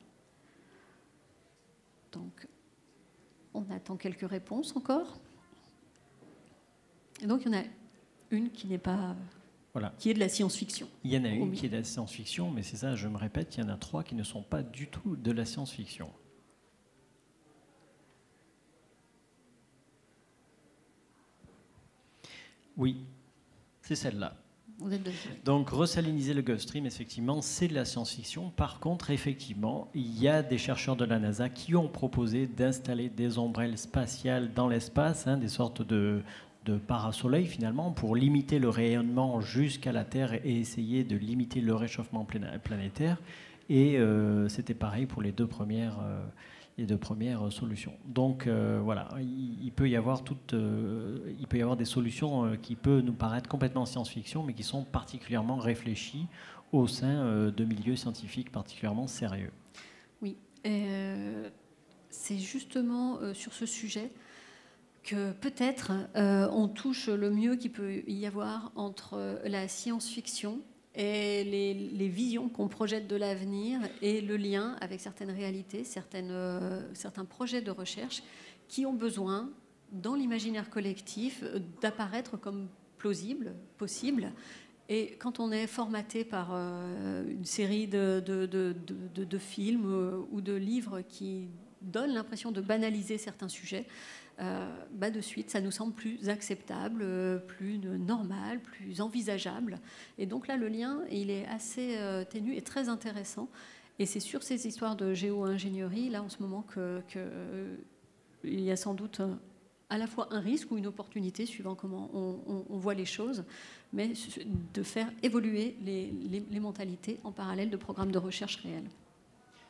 Donc, on attend quelques réponses encore. Et donc, il y en a une qui n'est pas... Voilà. Qui est de la science-fiction. Il y en a une qui est de la science-fiction, mais c'est ça, je me répète, il y en a 3 qui ne sont pas du tout de la science-fiction. Oui, c'est celle-là. Vous êtes Donc, resaliniser le Gulf Stream, effectivement, c'est de la science-fiction. Par contre, effectivement, il y a des chercheurs de la NASA qui ont proposé d'installer des ombrelles spatiales dans l'espace, des sortes de parasoleils, finalement, pour limiter le rayonnement jusqu'à la Terre et essayer de limiter le réchauffement planétaire. Et c'était pareil pour les deux premières solutions. Donc voilà, il peut y avoir des solutions qui peuvent nous paraître complètement science-fiction, mais qui sont particulièrement réfléchies au sein de milieux scientifiques particulièrement sérieux. Oui, c'est justement sur ce sujet que peut-être on touche le mieux qu'il peut y avoir entre la science-fiction et les visions qu'on projette de l'avenir et le lien avec certaines réalités, certains projets de recherche qui ont besoin, dans l'imaginaire collectif, d'apparaître comme plausibles, possibles. Et quand on est formaté par une série de films ou de livres qui donnent l'impression de banaliser certains sujets, de suite, ça nous semble plus acceptable, plus normal, plus envisageable. Et donc là, le lien, il est assez ténu et très intéressant. Et c'est sur ces histoires de géo-ingénierie, là, en ce moment, il y a sans doute à la fois un risque ou une opportunité, suivant comment on voit les choses, mais de faire évoluer les mentalités en parallèle de programmes de recherche réels.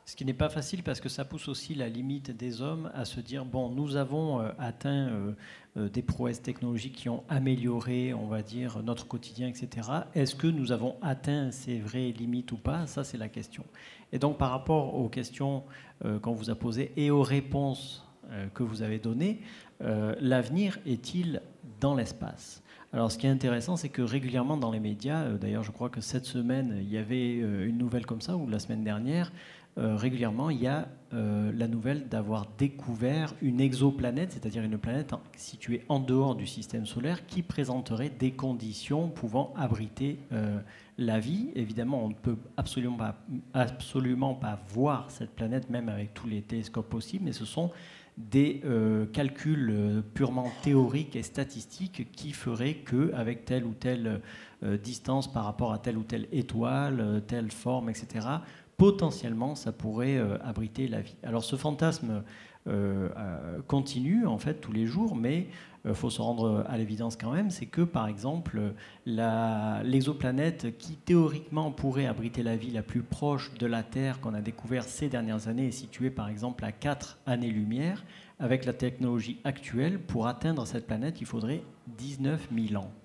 Ce qui n'est pas facile parce que ça pousse aussi la limite des hommes à se dire, bon, nous avons atteint des prouesses technologiques qui ont amélioré, on va dire, notre quotidien, etc. Est-ce que nous avons atteint ces vraies limites ou pas? Ça, c'est la question. Et donc, par rapport aux questions qu'on vous a posées et aux réponses que vous avez données, l'avenir est-il dans l'espace? Alors, ce qui est intéressant, c'est que régulièrement dans les médias, d'ailleurs, je crois que cette semaine, il y avait une nouvelle comme ça, ou la semaine dernière, régulièrement, il y a la nouvelle d'avoir découvert une exoplanète, c'est-à-dire une planète située en dehors du système solaire, qui présenterait des conditions pouvant abriter la vie. Évidemment, on ne peut absolument pas voir cette planète, même avec tous les télescopes possibles, mais ce sont des calculs purement théoriques et statistiques qui feraient qu'avec telle ou telle distance par rapport à telle ou telle étoile, telle forme, etc., potentiellement, ça pourrait abriter la vie. Alors ce fantasme continue, en fait, tous les jours, mais il faut se rendre à l'évidence quand même, c'est que, par exemple, l'exoplanète qui, théoriquement, pourrait abriter la vie la plus proche de la Terre qu'on a découvert ces dernières années est située, par exemple, à 4 années-lumière. Avec la technologie actuelle, pour atteindre cette planète, il faudrait 19 000 ans.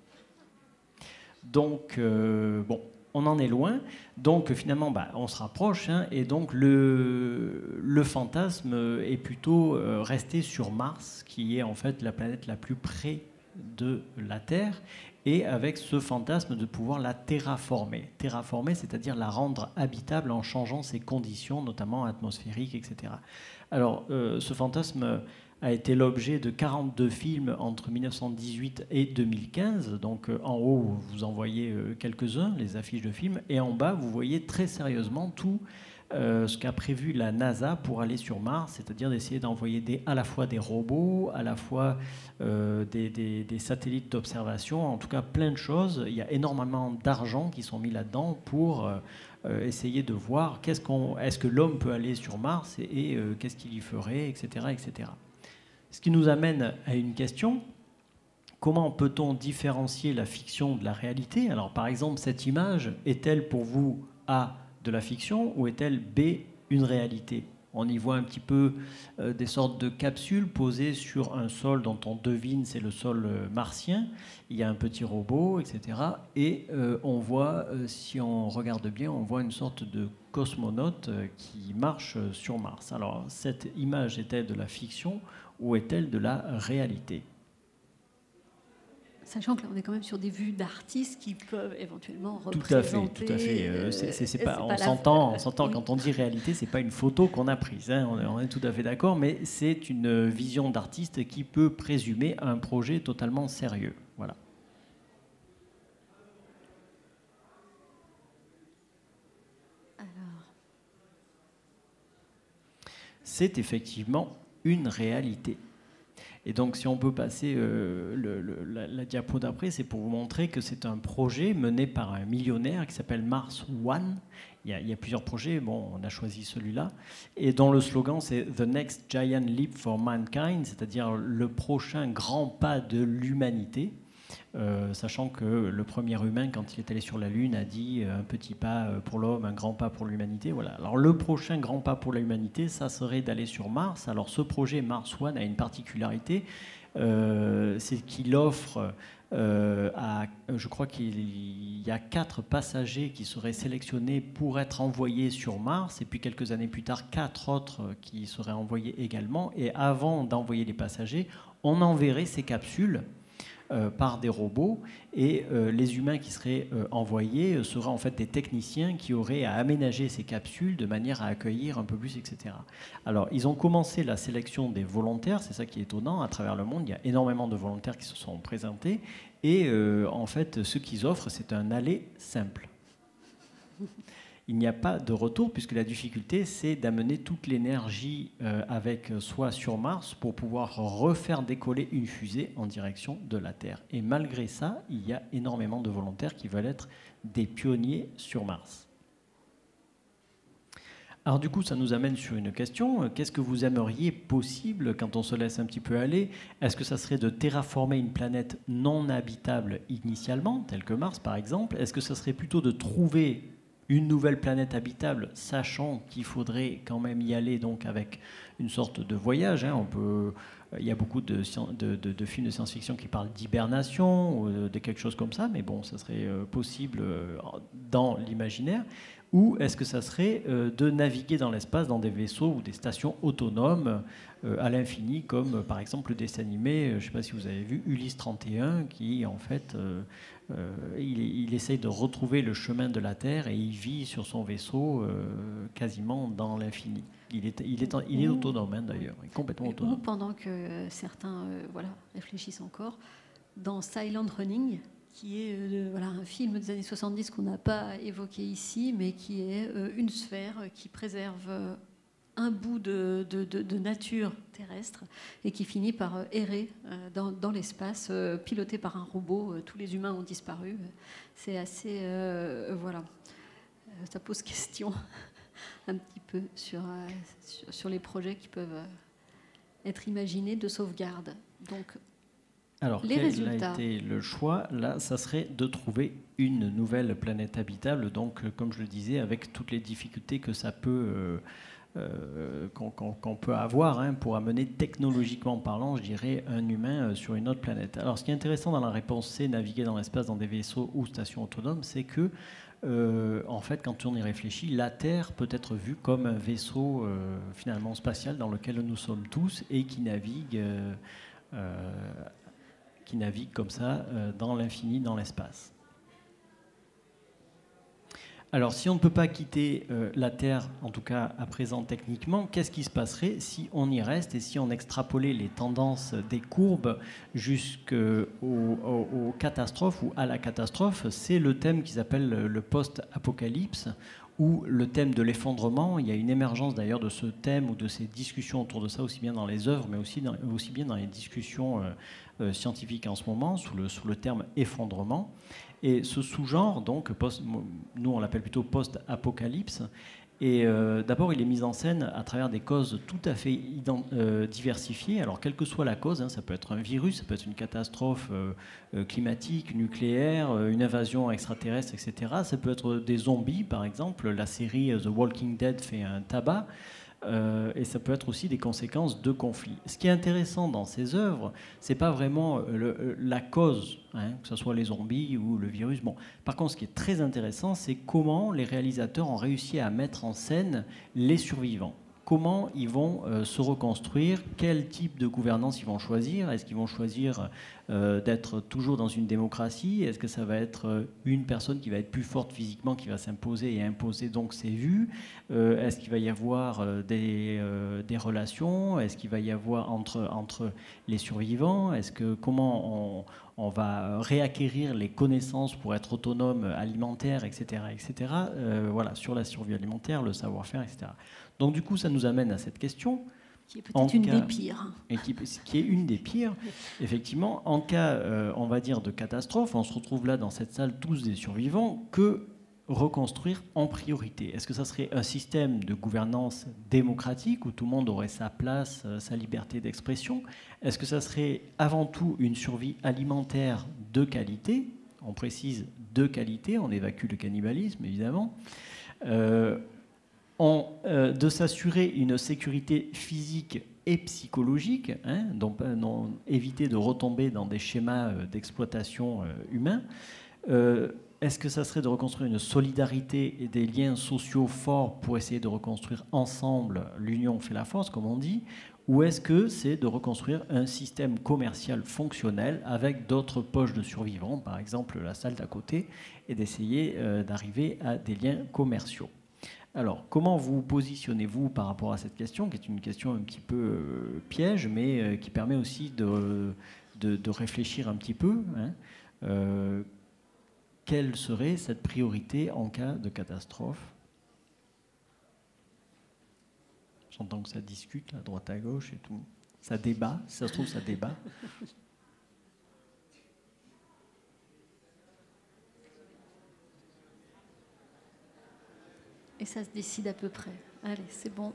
Donc, bon, on en est loin. Donc, finalement, on se rapproche. Hein, et donc, le fantasme est plutôt resté sur Mars, qui est en fait la planète la plus près de la Terre, et avec ce fantasme de pouvoir la terraformer. Terraformer, c'est-à-dire la rendre habitable en changeant ses conditions, notamment atmosphériques, etc. Alors, ce fantasme a été l'objet de 42 films entre 1918 et 2015. Donc, en haut, vous en voyez quelques-uns, les affiches de films, et en bas, vous voyez très sérieusement tout ce qu'a prévu la NASA pour aller sur Mars, c'est-à-dire d'essayer d'envoyer à la fois des robots, à la fois des satellites d'observation, en tout cas plein de choses. Il y a énormément d'argent qui sont mis là-dedans pour essayer de voir est-ce que l'homme peut aller sur Mars et qu'est-ce qu'il y ferait, etc., etc. Ce qui nous amène à une question: comment peut-on différencier la fiction de la réalité? Alors, par exemple, cette image, est-elle pour vous A, de la fiction, ou est-elle B, une réalité? On y voit un petit peu des sortes de capsules posées sur un sol dont on devine c'est le sol martien. Il y a un petit robot, etc. Et on voit, si on regarde bien, on voit une sorte de cosmonaute qui marche sur Mars. Alors, cette image est-elle de la fiction ou est-elle de la réalité? Sachant que là, on est quand même sur des vues d'artistes qui peuvent éventuellement représenter... Tout à fait. On s'entend quand on dit réalité, c'est pas une photo qu'on a prise. Hein, on est tout à fait d'accord, mais c'est une vision d'artiste qui peut présumer un projet totalement sérieux. Voilà. Alors... C'est effectivement une réalité. Et donc, si on peut passer la diapo d'après, c'est pour vous montrer que c'est un projet mené par un millionnaire qui s'appelle Mars One. Il y a plusieurs projets, bon, on a choisi celui-là, et dont le slogan c'est « The next giant leap for mankind », c'est-à-dire le prochain grand pas de l'humanité. Sachant que le premier humain, quand il est allé sur la Lune, a dit un petit pas pour l'homme, un grand pas pour l'humanité. Voilà. Alors le prochain grand pas pour l'humanité, ça serait d'aller sur Mars. Alors ce projet Mars One a une particularité, c'est qu'il offre je crois qu'il y a 4 passagers qui seraient sélectionnés pour être envoyés sur Mars, et puis quelques années plus tard 4 autres qui seraient envoyés également. Et avant d'envoyer les passagers, on enverrait ces capsules par des robots, et les humains qui seraient envoyés seraient en fait des techniciens qui auraient à aménager ces capsules de manière à accueillir un peu plus, etc. Alors, ils ont commencé la sélection des volontaires, c'est ça qui est étonnant, à travers le monde, il y a énormément de volontaires qui se sont présentés, et en fait, ce qu'ils offrent, c'est un aller simple. Il n'y a pas de retour, puisque la difficulté, c'est d'amener toute l'énergie avec soi sur Mars pour pouvoir refaire décoller une fusée en direction de la Terre. Et malgré ça, il y a énormément de volontaires qui veulent être des pionniers sur Mars. Alors du coup, ça nous amène sur une question. Qu'est-ce que vous aimeriez possible quand on se laisse un petit peu aller? Est-ce que ça serait de terraformer une planète non habitable initialement, telle que Mars par exemple? Est-ce que ça serait plutôt de trouver une nouvelle planète habitable, sachant qu'il faudrait quand même y aller donc avec une sorte de voyage. Hein. Il y a beaucoup de films de science-fiction qui parlent d'hibernation ou de quelque chose comme ça, mais bon, ça serait possible dans l'imaginaire. Ou est-ce que ça serait de naviguer dans l'espace dans des vaisseaux ou des stations autonomes à l'infini, comme par exemple le dessin animé, je ne sais pas si vous avez vu, Ulysse 31, qui en fait, il essaye de retrouver le chemin de la Terre et il vit sur son vaisseau quasiment dans l'infini. Il est autonome hein, d'ailleurs, il est complètement autonome. Ou pendant que certains réfléchissent encore, dans Silent Running, qui est un film des années 70 qu'on n'a pas évoqué ici, mais qui est une sphère qui préserve un bout de nature terrestre et qui finit par errer dans l'espace, piloté par un robot. Tous les humains ont disparu. C'est assez... ça pose question un petit peu sur les projets qui peuvent être imaginés de sauvegarde. Donc, alors, les résultats. A été le choix? Là, ça serait de trouver une nouvelle planète habitable. Donc, comme je le disais, avec toutes les difficultés que ça peut, qu'on peut avoir hein, pour amener technologiquement parlant, je dirais, un humain sur une autre planète. Alors, ce qui est intéressant dans la réponse C, naviguer dans l'espace dans des vaisseaux ou stations autonomes, c'est que, en fait, quand on y réfléchit, la Terre peut être vue comme un vaisseau finalement spatial dans lequel nous sommes tous et qui navigue comme ça dans l'infini, dans l'espace. Alors, si on ne peut pas quitter la Terre, en tout cas à présent techniquement, qu'est-ce qui se passerait si on y reste et si on extrapolait les tendances des courbes jusqu'aux catastrophes ou à la catastrophe? C'est le thème qui s'appelle le post-apocalypse ou le thème de l'effondrement. Il y a une émergence d'ailleurs de ce thème ou de ces discussions autour de ça, aussi bien dans les œuvres, mais aussi bien dans les discussions scientifiques en ce moment, sous le terme effondrement. Et ce sous-genre, donc, nous on l'appelle plutôt post-apocalypse, et d'abord il est mis en scène à travers des causes tout à fait diversifiées. Alors quelle que soit la cause, hein, ça peut être un virus, ça peut être une catastrophe climatique, nucléaire, une invasion extraterrestre, etc. Ça peut être des zombies, par exemple. La série The Walking Dead fait un tabac. Et ça peut être aussi des conséquences de conflits. Ce qui est intéressant dans ces œuvres, c'est pas vraiment la cause, hein, que ce soit les zombies ou le virus. Bon, par contre, ce qui est très intéressant, c'est comment les réalisateurs ont réussi à mettre en scène les survivants. Comment ils vont se reconstruire, quel type de gouvernance ils vont choisir. Est-ce qu'ils vont choisir d'être toujours dans une démocratie? Est-ce que ça va être une personne qui va être plus forte physiquement, qui va s'imposer et imposer donc ses vues? Est-ce qu'il va y avoir des relations? Est-ce qu'il va y avoir entre les survivants? Comment on va réacquérir les connaissances pour être autonome alimentaire, etc. etc. Voilà, sur la survie alimentaire, le savoir-faire, etc. Donc du coup, ça nous amène à cette question. Qui est peut-être une des pires. Et qui est une des pires. Effectivement, en cas, on va dire, de catastrophe, on se retrouve là dans cette salle tous des survivants. Que reconstruire en priorité? Est-ce que ça serait un système de gouvernance démocratique où tout le monde aurait sa place, sa liberté d'expression? Est-ce que ça serait avant tout une survie alimentaire de qualité? On précise de qualité, on évacue le cannibalisme, évidemment. De s'assurer une sécurité physique et psychologique, hein, donc éviter de retomber dans des schémas d'exploitation humains. Est-ce que ça serait de reconstruire une solidarité et des liens sociaux forts pour essayer de reconstruire ensemble, l'union fait la force, comme on dit, ou est-ce que c'est de reconstruire un système commercial fonctionnel avec d'autres poches de survivants, par exemple la salle d'à côté, et d'essayer d'arriver à des liens commerciaux? Alors, comment vous positionnez-vous par rapport à cette question, qui est une question un petit peu piège, mais qui permet aussi de réfléchir un petit peu, hein. Quelle serait cette priorité en cas de catastrophe? J'entends que ça discute, à droite à gauche et tout. Ça débat, si ça se trouve, ça débat. Et ça se décide à peu près. Allez, c'est bon.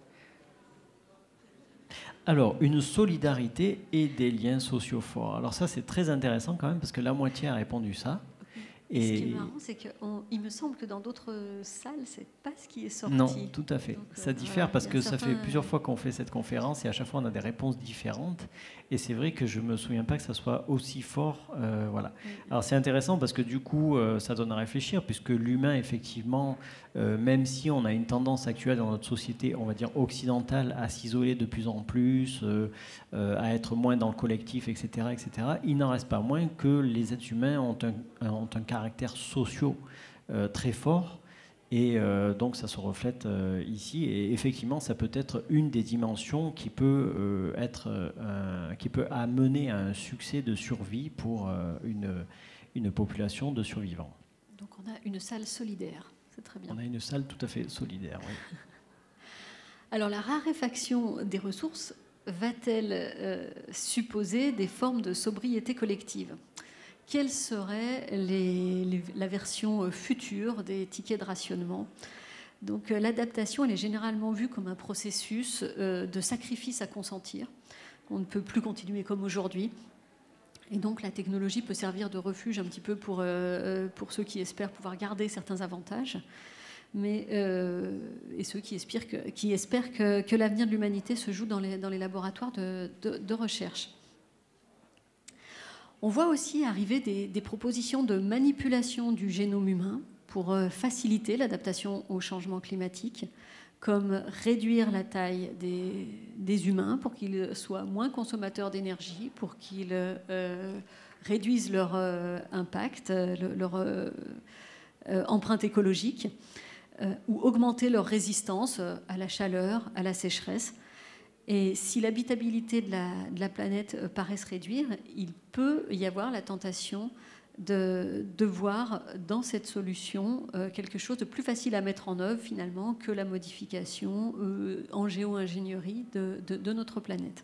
Alors, une solidarité et des liens sociaux forts. Alors ça, c'est très intéressant quand même, parce que la moitié a répondu ça. Et ce qui est marrant, c'est qu'il me semble que dans d'autres salles, c'est pas ce qui est sorti. Non, tout à fait. Donc, ça diffère parce que ça fait certains... plusieurs fois qu'on fait cette conférence et à chaque fois on a des réponses différentes. Et c'est vrai que je me souviens pas que ça soit aussi fort. Voilà. Alors c'est intéressant parce que du coup, ça donne à réfléchir puisque l'humain, effectivement, même si on a une tendance actuelle dans notre société, on va dire occidentale, à s'isoler de plus en plus, à être moins dans le collectif, etc., etc., il n'en reste pas moins que les êtres humains ont un caractère social très fort. Et donc ça se reflète ici. Et effectivement, ça peut être une des dimensions qui peut qui peut amener à un succès de survie pour une population de survivants. Donc on a une salle solidaire, c'est très bien. On a une salle tout à fait solidaire, oui. Alors la raréfaction des ressources va-t-elle supposer des formes de sobriété collective ? Quelle serait la version future des tickets de rationnement ? Donc l'adaptation, elle est généralement vue comme un processus de sacrifice à consentir. On ne peut plus continuer comme aujourd'hui. Et donc la technologie peut servir de refuge un petit peu pour ceux qui espèrent pouvoir garder certains avantages, et ceux qui espèrent que l'avenir de l'humanité se joue dans les laboratoires de recherche. On voit aussi arriver des propositions de manipulation du génome humain pour faciliter l'adaptation au changement climatique, comme réduire la taille des humains pour qu'ils soient moins consommateurs d'énergie, pour qu'ils réduisent leur impact, leur empreinte écologique, ou augmenter leur résistance à la chaleur, à la sécheresse. Et si l'habitabilité de la planète paraît se réduire, il peut y avoir la tentation de voir dans cette solution quelque chose de plus facile à mettre en œuvre finalement que la modification en géo-ingénierie de notre planète.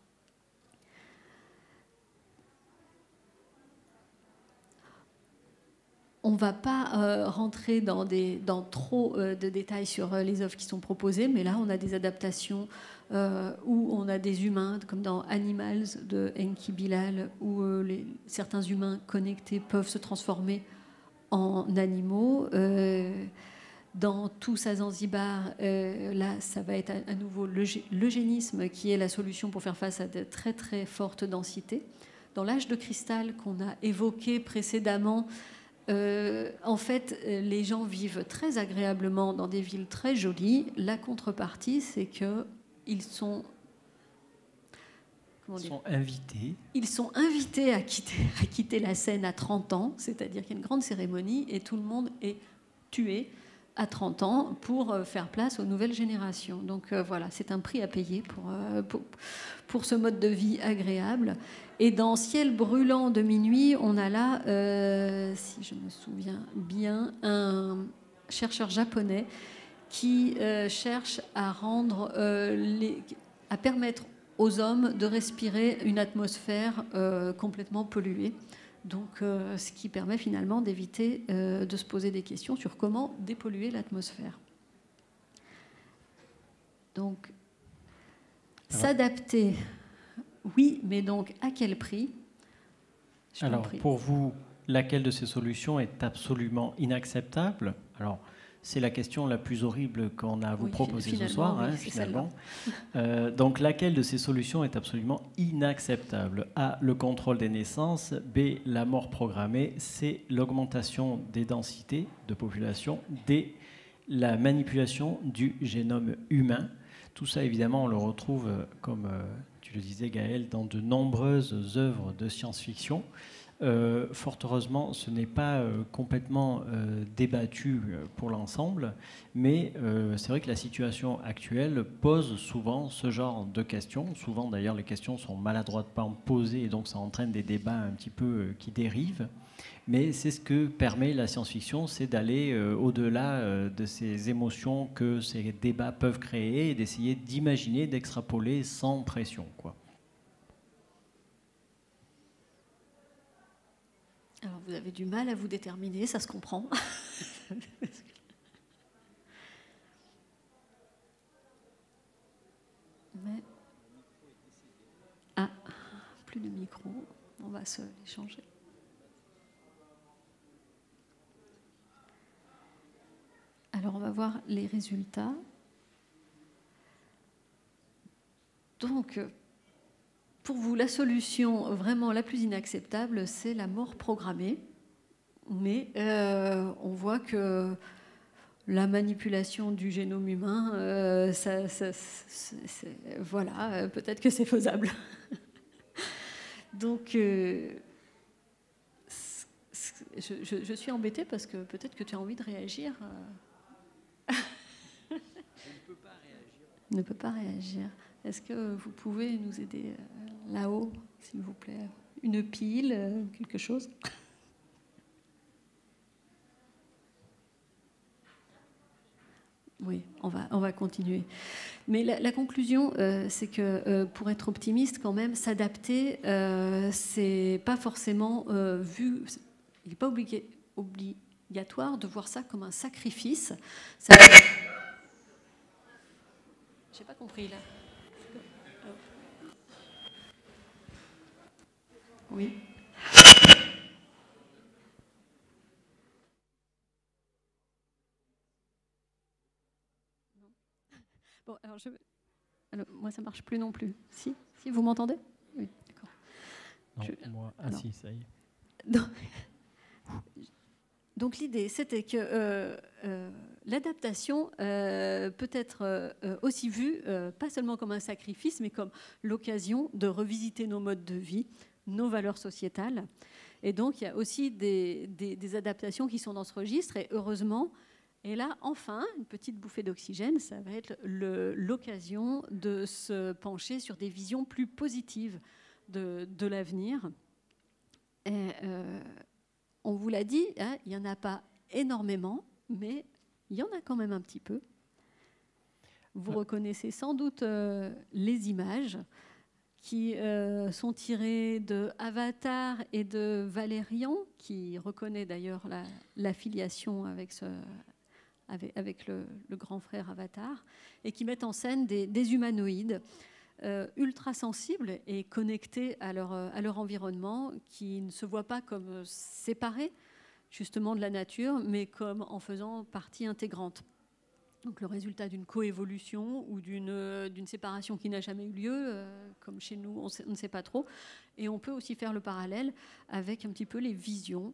On ne va pas rentrer dans trop de détails sur les œuvres qui sont proposées, mais là, on a des adaptations où on a des humains, comme dans Animals de Enki Bilal, où certains humains connectés peuvent se transformer en animaux. Dans Tous à Zanzibar, là, ça va être à nouveau l'eugénisme qui est la solution pour faire face à de très très fortes densités. Dans l'âge de cristal qu'on a évoqué précédemment, en fait, les gens vivent très agréablement dans des villes très jolies. La contrepartie, c'est qu'ils sont... Ils sont invités à quitter la scène à 30 ans, c'est-à-dire qu'il y a une grande cérémonie et tout le monde est tué à 30 ans pour faire place aux nouvelles générations. Donc voilà, c'est un prix à payer pour ce mode de vie agréable. Et dans Ciel brûlant de minuit, on a là, si je me souviens bien, un chercheur japonais qui cherche à permettre aux hommes de respirer une atmosphère complètement polluée. Donc, ce qui permet finalement d'éviter de se poser des questions sur comment dépolluer l'atmosphère. Donc, s'adapter, oui, mais donc à quel prix ? Alors, pour vous, laquelle de ces solutions est absolument inacceptable ? Alors, c'est la question la plus horrible qu'on a à vous proposer ce soir, oui, finalement. Donc, laquelle de ces solutions est absolument inacceptable ? A, le contrôle des naissances. B, la mort programmée. C, l'augmentation des densités de population. D, la manipulation du génome humain. Tout ça, évidemment, on le retrouve, comme tu le disais, Gaël, dans de nombreuses œuvres de science-fiction. Fort heureusement, ce n'est pas complètement débattu pour l'ensemble, mais c'est vrai que la situation actuelle pose souvent ce genre de questions. Souvent, d'ailleurs, les questions sont maladroitement posées et donc ça entraîne des débats un petit peu qui dérivent. Mais c'est ce que permet la science-fiction, c'est d'aller au-delà de ces émotions que ces débats peuvent créer et d'essayer d'imaginer, d'extrapoler sans pression, quoi. Alors, vous avez du mal à vous déterminer, ça se comprend. Mais... Ah, plus de micro, on va se l'échanger. voir les résultats. Donc, pour vous, la solution vraiment la plus inacceptable, c'est la mort programmée. Mais on voit que la manipulation du génome humain, voilà, peut-être que c'est faisable. Donc, je suis embêtée parce que peut-être que tu as envie de réagir. Je ne peux pas réagir. Ne peut pas réagir. Est-ce que vous pouvez nous aider là-haut, s'il vous plaît? Une pile, quelque chose? Oui, on va continuer. Mais la conclusion, c'est que pour être optimiste, quand même, s'adapter, c'est pas forcément vu. Il n'est pas obligatoire de voir ça comme un sacrifice. J'ai pas compris là. Oui. Bon, alors moi, ça marche plus non plus. Si, vous m'entendez? Oui, d'accord. Non, moi, si, ça y est. Donc l'idée, c'était que l'adaptation peut être aussi vue, pas seulement comme un sacrifice, mais comme l'occasion de revisiter nos modes de vie, nos valeurs sociétales. Et donc, il y a aussi des adaptations qui sont dans ce registre, et heureusement. Et là, enfin, une petite bouffée d'oxygène, ça va être l'occasion de se pencher sur des visions plus positives de l'avenir. Et on vous l'a dit, hein, il n'y en a pas énormément, mais il y en a quand même un petit peu. Vous reconnaissez sans doute les images qui sont tirées de Avatar et de Valérian, qui reconnaît d'ailleurs la filiation avec le grand frère Avatar, et qui mettent en scène des humanoïdes ultra sensibles et connectés à leur environnement, qui ne se voient pas comme séparés justement de la nature, mais comme en faisant partie intégrante. Donc le résultat d'une coévolution ou d'une séparation qui n'a jamais eu lieu, comme chez nous, on ne sait pas trop. Et on peut aussi faire le parallèle avec un petit peu les visions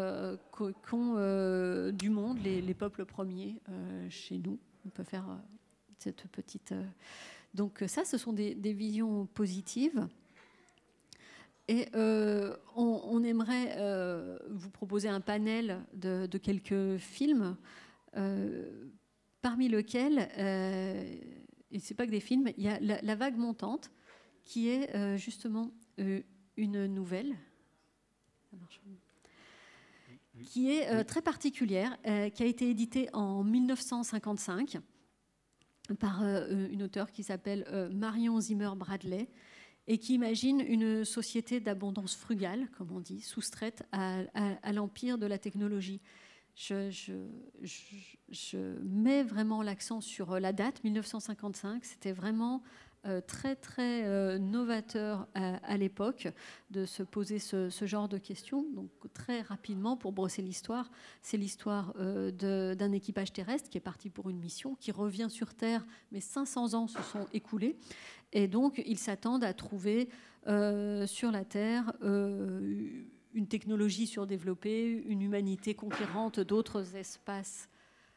qu'ont du monde les peuples premiers chez nous. On peut faire cette petite... Donc ça, ce sont des visions positives. Et on aimerait vous proposer un panel de quelques films, parmi lesquels, et ce n'est pas que des films, il y a La vague montante, qui est justement une nouvelle. Ça marche. Qui est très particulière, qui a été éditée en 1955 par une auteure qui s'appelle Marion Zimmer Bradley, et qui imagine une société d'abondance frugale, comme on dit, soustraite à l'empire de la technologie. Je mets vraiment l'accent sur la date, 1955. C'était vraiment très, très novateur à l'époque de se poser ce genre de questions. Donc très rapidement, pour brosser l'histoire, c'est l'histoire d'un équipage terrestre qui est parti pour une mission, qui revient sur Terre, mais 500 ans se sont écoulés. Et donc, ils s'attendent à trouver sur la Terre une technologie surdéveloppée, une humanité conquérante d'autres espaces,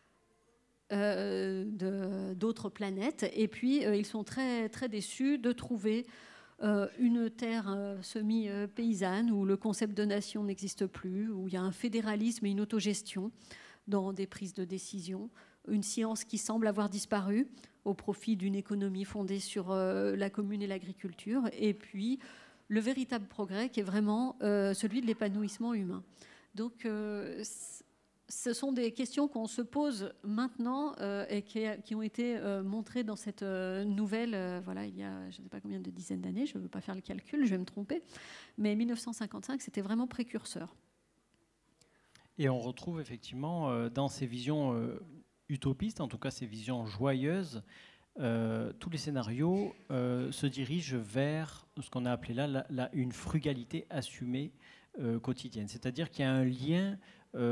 d'autres planètes. Et puis, ils sont très, très déçus de trouver une terre semi-paysanne où le concept de nation n'existe plus, où il y a un fédéralisme et une autogestion dans des prises de décision, une science qui semble avoir disparu au profit d'une économie fondée sur la commune et l'agriculture, et puis le véritable progrès qui est vraiment celui de l'épanouissement humain. Donc ce sont des questions qu'on se pose maintenant et qui ont été montrées dans cette nouvelle, voilà, il y a je ne sais pas combien de dizaines d'années, je ne veux pas faire le calcul, je vais me tromper, mais 1955, c'était vraiment précurseur. Et on retrouve effectivement dans ces visions utopistes, en tout cas ces visions joyeuses, tous les scénarios se dirigent vers ce qu'on a appelé là une frugalité assumée quotidienne. C'est-à-dire qu'il y a un lien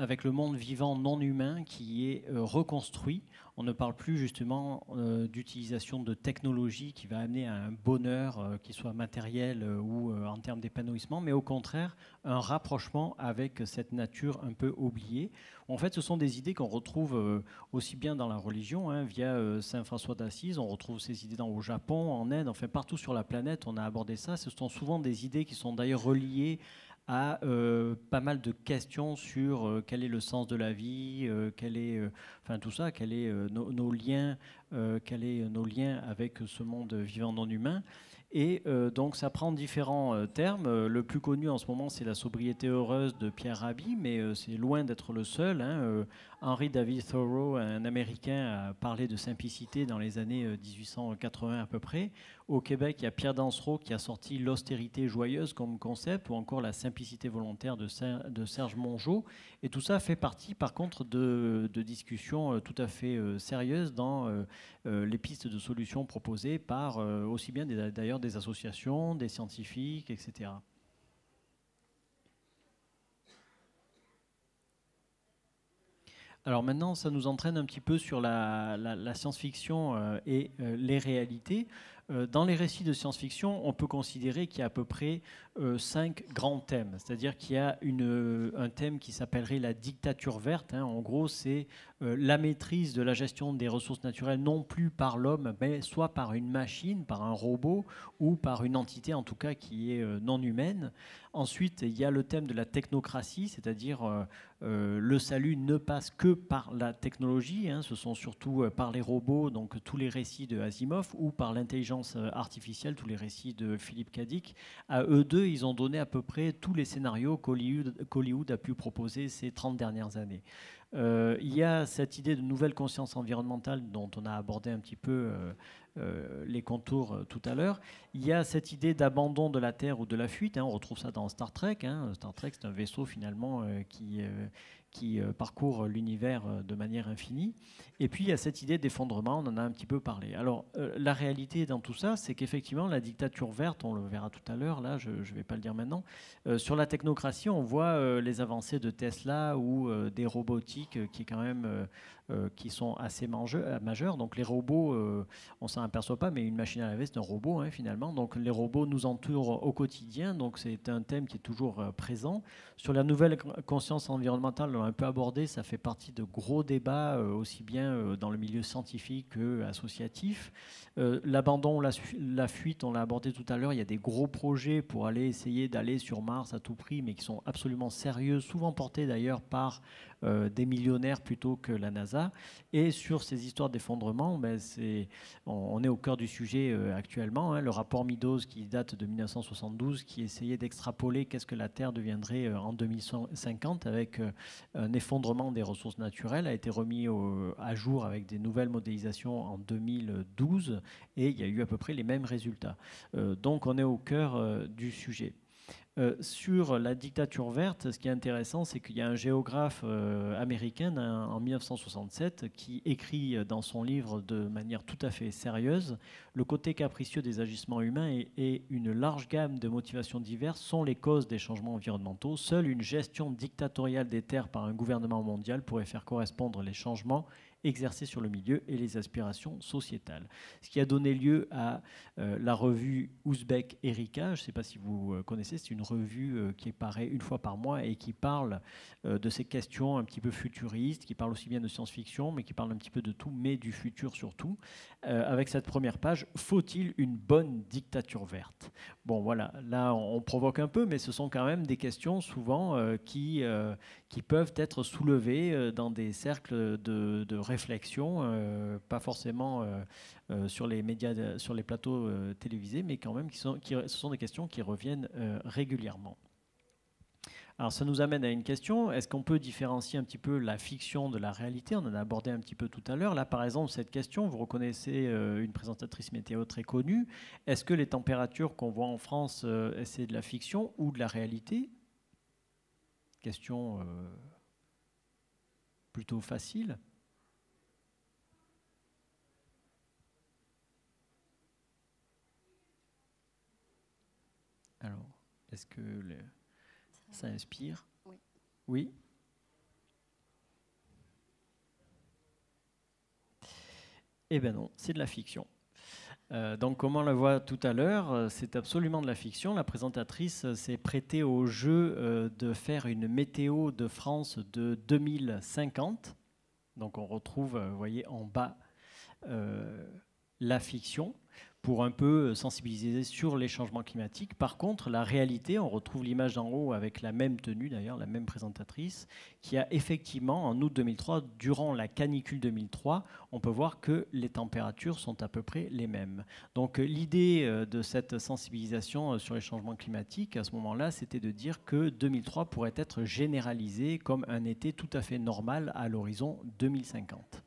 avec le monde vivant non humain qui est reconstruit. On ne parle plus justement d'utilisation de technologie qui va amener à un bonheur qui soit matériel ou en termes d'épanouissement, mais au contraire un rapprochement avec cette nature un peu oubliée. En fait, ce sont des idées qu'on retrouve aussi bien dans la religion, hein, via Saint François d'Assise, on retrouve ces idées au Japon, en Inde, enfin partout sur la planète, on a abordé ça. Ce sont souvent des idées qui sont d'ailleurs reliées à pas mal de questions sur quel est le sens de la vie, quel est, enfin tout ça, quel est nos liens, quel est nos liens avec ce monde vivant non humain. Et donc ça prend différents termes. Le plus connu en ce moment, c'est la sobriété heureuse de Pierre Rabhi, mais c'est loin d'être le seul, hein. Henry David Thoreau, un Américain, a parlé de simplicité dans les années 1880 à peu près. Au Québec, il y a Pierre Dansereau qui a sorti l'austérité joyeuse comme concept, ou encore la simplicité volontaire de Serge Mongeau. Et tout ça fait partie, par contre, de discussions tout à fait sérieuses dans les pistes de solutions proposées par aussi bien d'ailleurs des associations, des scientifiques, etc. Alors maintenant, ça nous entraîne un petit peu sur la science-fiction et les réalités. Dans les récits de science-fiction, on peut considérer qu'il y a à peu près 5 grands thèmes. C'est-à-dire qu'il y a un thème qui s'appellerait la dictature verte, hein. En gros, c'est la maîtrise de la gestion des ressources naturelles, non plus par l'homme, mais soit par une machine, par un robot, ou par une entité, en tout cas, qui est non humaine. Ensuite, il y a le thème de la technocratie, c'est-à-dire le salut ne passe que par la technologie, hein. Ce sont surtout par les robots, donc tous les récits de Asimov, ou par l'intelligence artificielle, tous les récits de Philippe K. Dick. À eux deux, ils ont donné à peu près tous les scénarios qu'Hollywood a pu proposer ces 30 dernières années. Il y a cette idée de nouvelle conscience environnementale dont on a abordé un petit peu les contours tout à l'heure. Il y a cette idée d'abandon de la Terre ou de la fuite, hein. On retrouve ça dans Star Trek, hein. Star Trek, c'est un vaisseau finalement qui parcourt l'univers de manière infinie. Et puis il y a cette idée d'effondrement, on en a un petit peu parlé. Alors la réalité dans tout ça, c'est qu'effectivement la dictature verte, on le verra tout à l'heure, là je ne vais pas le dire maintenant, sur la technocratie, on voit les avancées de Tesla ou des robotiques qui quand même qui sont assez majeurs. Donc les robots, on s'en aperçoit pas, mais une machine à laver, c'est un robot, hein, finalement. Donc les robots nous entourent au quotidien, donc c'est un thème qui est toujours présent. Sur la nouvelle conscience environnementale, on l'a un peu abordé, ça fait partie de gros débats, aussi bien dans le milieu scientifique qu'associatif. L'abandon, la fuite, on l'a abordé tout à l'heure, il y a des gros projets pour aller essayer d'aller sur Mars à tout prix, mais qui sont absolument sérieux, souvent portés d'ailleurs par des millionnaires plutôt que la NASA. Et sur ces histoires d'effondrement, ben on est au cœur du sujet actuellement, hein. Le rapport Meadows qui date de 1972, qui essayait d'extrapoler qu'est-ce que la Terre deviendrait en 2050 avec un effondrement des ressources naturelles, a été remis à jour avec des nouvelles modélisations en 2012 et il y a eu à peu près les mêmes résultats. Donc on est au cœur du sujet. Sur la dictature verte, ce qui est intéressant, c'est qu'il y a un géographe américain en 1967 qui écrit dans son livre de manière tout à fait sérieuse: le côté capricieux des agissements humains et une large gamme de motivations diverses sont les causes des changements environnementaux. Seule une gestion dictatoriale des terres par un gouvernement mondial pourrait faire correspondre les changements exercés sur le milieu et les aspirations sociétales. Ce qui a donné lieu à la revue Ouzbek Erika, je ne sais pas si vous connaissez, c'est une revue qui paraît une fois par mois et qui parle de ces questions un petit peu futuristes, qui parle aussi bien de science-fiction, mais qui parle un petit peu de tout, mais du futur surtout. Avec cette première page, faut-il une bonne dictature verte? Bon voilà, là on provoque un peu, mais ce sont quand même des questions souvent qui peuvent être soulevées dans des cercles de réflexion, pas forcément sur les médias, sur les plateaux télévisés, mais quand même ce sont des questions qui reviennent régulièrement. Alors ça nous amène à une question: est-ce qu'on peut différencier un petit peu la fiction de la réalité? On en a abordé un petit peu tout à l'heure. Là par exemple, cette question, vous reconnaissez une présentatrice météo très connue. Est-ce que les températures qu'on voit en France, c'est de la fiction ou de la réalité? Question plutôt facile. Alors, est-ce que ça inspire? Oui. Oui. Eh bien non, c'est de la fiction. Donc, comme on le voit tout à l'heure, c'est absolument de la fiction. La présentatrice s'est prêtée au jeu de faire une météo de France de 2050. Donc, on retrouve, vous voyez, en bas la fiction pour un peu sensibiliser sur les changements climatiques. Par contre, la réalité, on retrouve l'image d'en haut avec la même tenue, d'ailleurs, la même présentatrice, qui a effectivement, en août 2003, durant la canicule 2003, on peut voir que les températures sont à peu près les mêmes. Donc l'idée de cette sensibilisation sur les changements climatiques, à ce moment-là, c'était de dire que 2003 pourrait être généralisé comme un été tout à fait normal à l'horizon 2050.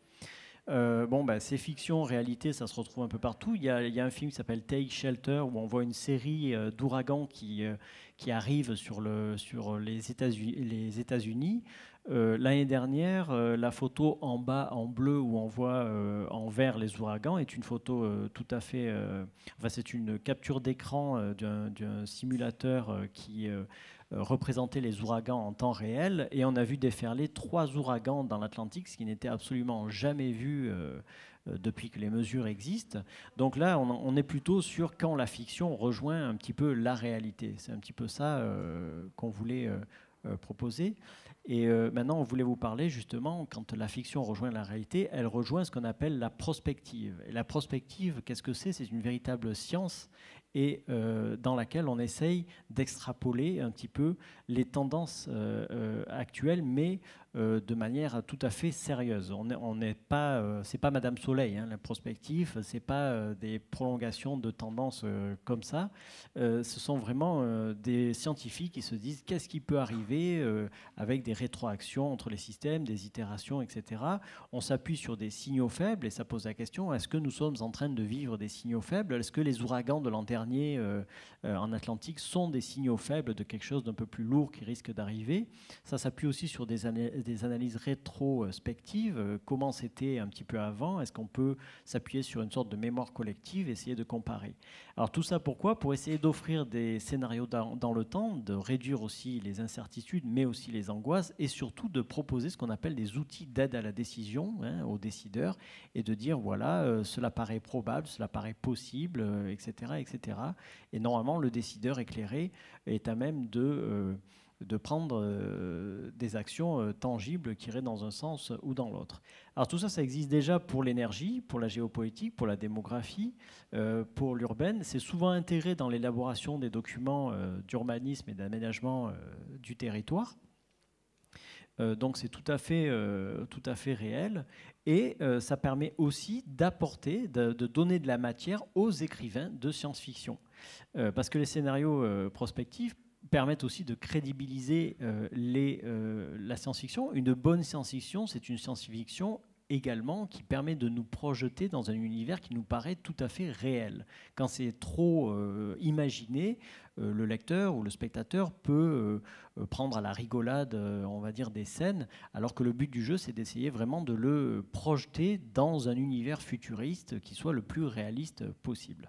C'est fiction, réalité, ça se retrouve un peu partout. Il y a un film qui s'appelle Take Shelter où on voit une série d'ouragans qui arrivent sur les États-Unis. L'année dernière, la photo en bas en bleu où on voit en vert les ouragans est une photo tout à fait... c'est une capture d'écran d'un simulateur qui représentait les ouragans en temps réel, et on a vu déferler 3 ouragans dans l'Atlantique, ce qui n'était absolument jamais vu depuis que les mesures existent. Donc là, on est plutôt sur quand la fiction rejoint un petit peu la réalité. C'est un petit peu ça qu'on voulait proposer. Et maintenant, on voulait vous parler justement, quand la fiction rejoint la réalité, elle rejoint ce qu'on appelle la prospective. Et la prospective, qu'est-ce que c'est ? C'est une véritable science et dans laquelle on essaye d'extrapoler un petit peu les tendances actuelles, mais de manière tout à fait sérieuse. On n'est pas, c'est pas Madame Soleil, hein, la prospective, c'est pas des prolongations de tendances comme ça. Ce sont vraiment des scientifiques qui se disent qu'est-ce qui peut arriver avec des rétroactions entre les systèmes, des itérations, etc. On s'appuie sur des signaux faibles et ça pose la question, est-ce que nous sommes en train de vivre des signaux faibles ? Est-ce que les ouragans de l'an dernier en Atlantique sont des signaux faibles de quelque chose d'un peu plus lourd qui risque d'arriver ? Ça s'appuie aussi sur des analyses rétrospectives. Comment c'était un petit peu avant ? Est-ce qu'on peut s'appuyer sur une sorte de mémoire collective, essayer de comparer ? Alors tout ça pourquoi ? Pour essayer d'offrir des scénarios dans le temps, de réduire aussi les incertitudes, mais aussi les angoisses, et surtout de proposer ce qu'on appelle des outils d'aide à la décision, hein, aux décideurs, et de dire voilà, cela paraît probable, cela paraît possible, etc., etc. Et normalement, le décideur éclairé est à même de prendre des actions tangibles qui iraient dans un sens ou dans l'autre. Alors tout ça, ça existe déjà pour l'énergie, pour la géopolitique, pour la démographie, pour l'urbaine. C'est souvent intégré dans l'élaboration des documents d'urbanisme et d'aménagement du territoire. Donc c'est tout à fait réel, et ça permet aussi d'apporter, de donner de la matière aux écrivains de science-fiction, parce que les scénarios prospectifs permettent aussi de crédibiliser la science-fiction. Une bonne science-fiction, c'est une science-fiction également qui permet de nous projeter dans un univers qui nous paraît tout à fait réel. Quand c'est trop imaginé, le lecteur ou le spectateur peut prendre à la rigolade, on va dire, des scènes, alors que le but du jeu, c'est d'essayer vraiment de le projeter dans un univers futuriste qui soit le plus réaliste possible.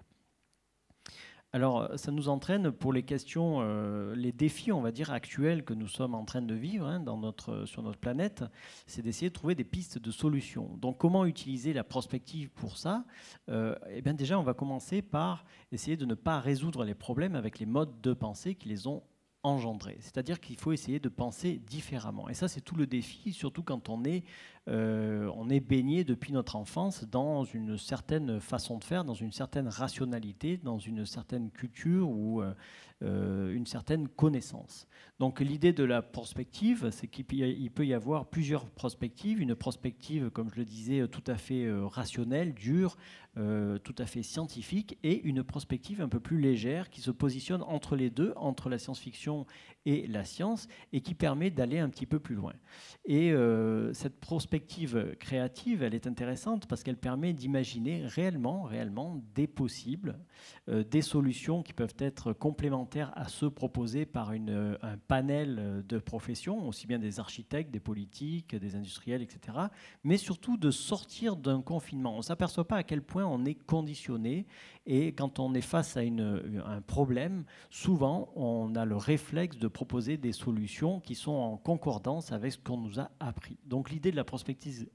Alors, ça nous entraîne pour les questions, les défis, on va dire, actuels que nous sommes en train de vivre hein, sur notre planète, c'est d'essayer de trouver des pistes de solutions. Donc, comment utiliser la prospective pour ça ? Eh bien, déjà, on va commencer par essayer de ne pas résoudre les problèmes avec les modes de pensée qui les ont engendrés. C'est-à-dire qu'il faut essayer de penser différemment. Et ça, c'est tout le défi, surtout quand on est baigné depuis notre enfance dans une certaine façon de faire, dans une certaine rationalité, dans une certaine culture ou une certaine connaissance. Donc l'idée de la prospective, c'est qu'il peut y avoir plusieurs prospectives. Une prospective, comme je le disais, tout à fait rationnelle, dure, tout à fait scientifique, et une prospective un peu plus légère qui se positionne entre les deux, entre la science-fiction et la science, et qui permet d'aller un petit peu plus loin. Et cette prospective créative, elle est intéressante parce qu'elle permet d'imaginer réellement des possibles, des solutions qui peuvent être complémentaires à ceux proposés par un panel de professions, aussi bien des architectes, des politiques, des industriels, etc., mais surtout de sortir d'un confinement. On ne s'aperçoit pas à quel point on est conditionné, et quand on est face à un problème, souvent on a le réflexe réflexe de proposer des solutions qui sont en concordance avec ce qu'on nous a appris. Donc l'idée de la prospective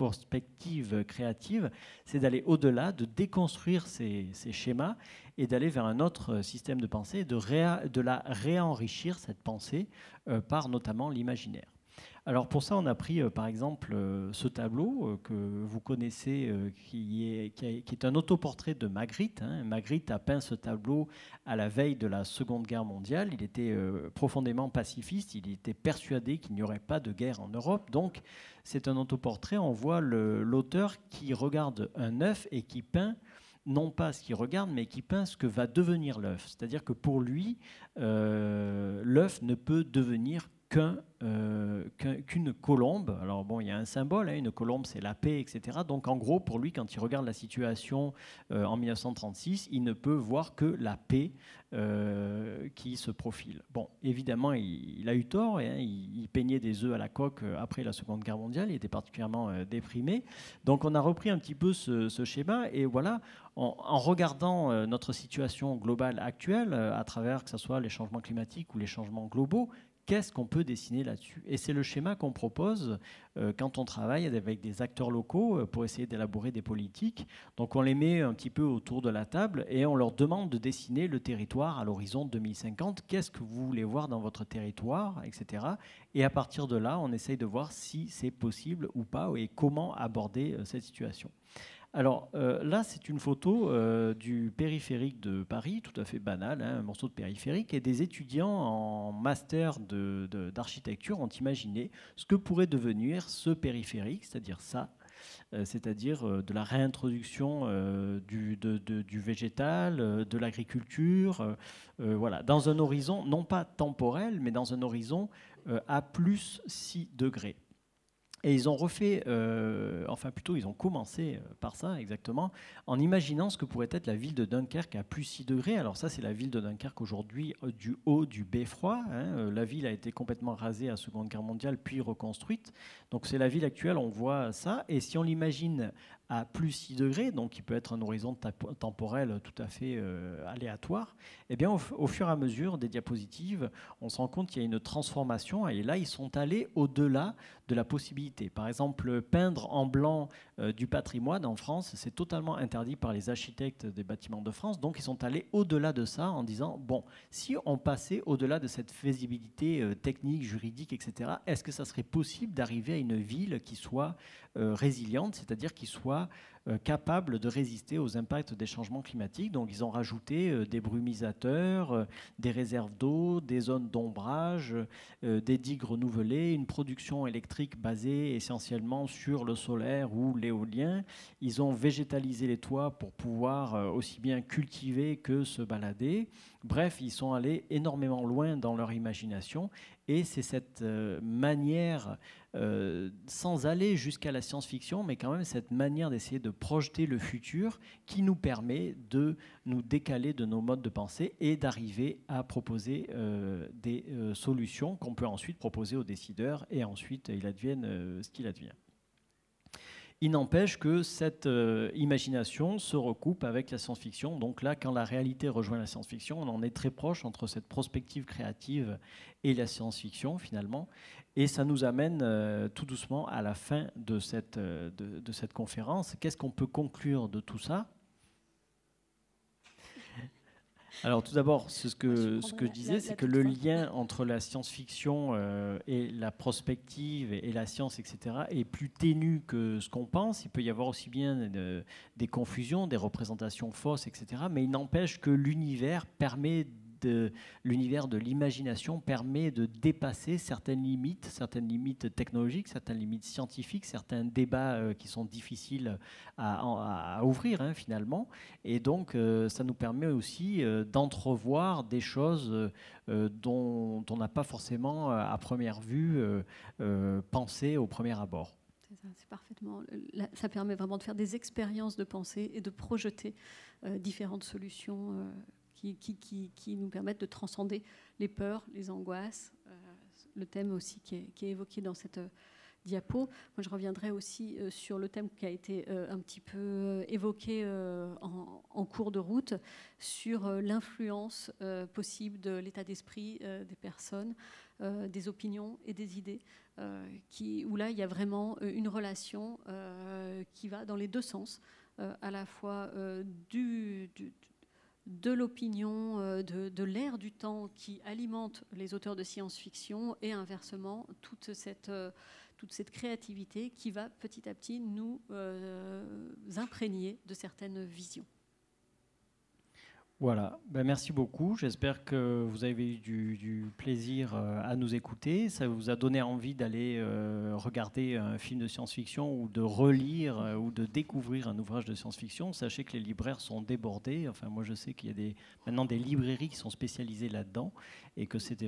créative, c'est d'aller au-delà, de déconstruire ces schémas et d'aller vers un autre système de pensée, de la réenrichir, cette pensée, par notamment l'imaginaire. Alors pour ça, on a pris par exemple ce tableau que vous connaissez, qui est un autoportrait de Magritte. Magritte a peint ce tableau à la veille de la Seconde Guerre mondiale. Il était profondément pacifiste, il était persuadé qu'il n'y aurait pas de guerre en Europe. Donc c'est un autoportrait, on voit l'auteur qui regarde un œuf et qui peint non pas ce qu'il regarde, mais qui peint ce que va devenir l'œuf. C'est-à-dire que pour lui, l'œuf ne peut devenir qu'une colombe. Alors bon, il y a un symbole, une colombe c'est la paix, etc. Donc en gros, pour lui, quand il regarde la situation en 1936, il ne peut voir que la paix qui se profile. Bon, évidemment, il a eu tort, il peignait des œufs à la coque après la Seconde Guerre mondiale, il était particulièrement déprimé. Donc on a repris un petit peu ce schéma, et voilà, en regardant notre situation globale actuelle, à travers que ce soit les changements climatiques ou les changements globaux, qu'est-ce qu'on peut dessiner là-dessus? Et c'est le schéma qu'on propose quand on travaille avec des acteurs locaux pour essayer d'élaborer des politiques. Donc on les met un petit peu autour de la table et on leur demande de dessiner le territoire à l'horizon 2050. Qu'est-ce que vous voulez voir dans votre territoire, etc. Et à partir de là, on essaye de voir si c'est possible ou pas et comment aborder cette situation. Alors là, c'est une photo du périphérique de Paris, tout à fait banal, un morceau de périphérique, et des étudiants en master d'architecture ont imaginé ce que pourrait devenir ce périphérique, c'est-à-dire ça, c'est-à-dire de la réintroduction du végétal, de l'agriculture, voilà, dans un horizon non pas temporel, mais dans un horizon à plus 6 degrés. Et ils ont refait, enfin plutôt ils ont commencé par ça exactement, en imaginant ce que pourrait être la ville de Dunkerque à plus 6 degrés. Alors ça c'est la ville de Dunkerque aujourd'hui du haut du beffroi. La ville a été complètement rasée à la Seconde Guerre mondiale puis reconstruite. Donc c'est la ville actuelle, on voit ça. Et si on l'imagine à plus 6 degrés, donc qui peut être un horizon temporel tout à fait aléatoire, eh bien au fur et à mesure des diapositives, on se rend compte qu'il y a une transformation. Et là ils sont allés au-delà de la possibilité. Par exemple, peindre en blanc du patrimoine en France, c'est totalement interdit par les architectes des bâtiments de France. Donc, ils sont allés au-delà de ça en disant, bon, si on passait au-delà de cette faisabilité technique, juridique, etc., est-ce que ça serait possible d'arriver à une ville qui soit résiliente, c'est-à-dire qui soit capable de résister aux impacts des changements climatiques? Donc, ils ont rajouté des brumisateurs, des réserves d'eau, des zones d'ombrage, des digues renouvelées, une production électrique basée essentiellement sur le solaire ou l'éolien. Ils ont végétalisé les toits pour pouvoir aussi bien cultiver que se balader. Bref, ils sont allés énormément loin dans leur imagination et c'est cette manière, sans aller jusqu'à la science-fiction, mais quand même cette manière d'essayer de projeter le futur qui nous permet de nous décaler de nos modes de pensée et d'arriver à proposer des solutions qu'on peut ensuite proposer aux décideurs et ensuite il advienne ce qu'il advient. Il n'empêche que cette imagination se recoupe avec la science-fiction. Donc là, quand la réalité rejoint la science-fiction, on en est très proche entre cette prospective créative et la science-fiction, finalement. Et ça nous amène tout doucement à la fin de cette conférence. Qu'est-ce qu'on peut conclure de tout ça ? Alors tout d'abord, ce que je disais, c'est que le lien entre la science-fiction et la prospective et la science, etc., est plus ténu que ce qu'on pense. Il peut y avoir aussi bien des confusions, des représentations fausses, etc., mais il n'empêche que l'univers de l'imagination permet de dépasser certaines limites technologiques, certaines limites scientifiques, certains débats qui sont difficiles à ouvrir finalement. Et donc ça nous permet aussi d'entrevoir des choses dont on n'a pas forcément à première vue pensé au premier abord. C'est parfaitement. Ça permet vraiment de faire des expériences de pensée et de projeter différentes solutions qui nous permettent de transcender les peurs, les angoisses, le thème aussi qui est évoqué dans cette diapo. Moi, je reviendrai aussi sur le thème qui a été un petit peu évoqué en cours de route, sur l'influence possible de l'état d'esprit des personnes, des opinions et des idées, où là, il y a vraiment une relation qui va dans les deux sens, à la fois de l'opinion, de l'ère du temps qui alimente les auteurs de science-fiction, et inversement toute cette créativité qui va petit à petit nous imprégner de certaines visions. Voilà, ben, merci beaucoup. J'espère que vous avez eu du plaisir à nous écouter. Ça vous a donné envie d'aller regarder un film de science-fiction ou de relire ou de découvrir un ouvrage de science-fiction. Sachez que les libraires sont débordés. Enfin, moi, je sais qu'il y a maintenant des librairies qui sont spécialisées là-dedans et que c'était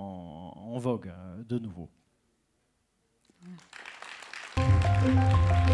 vraiment en vogue de nouveau. Ouais.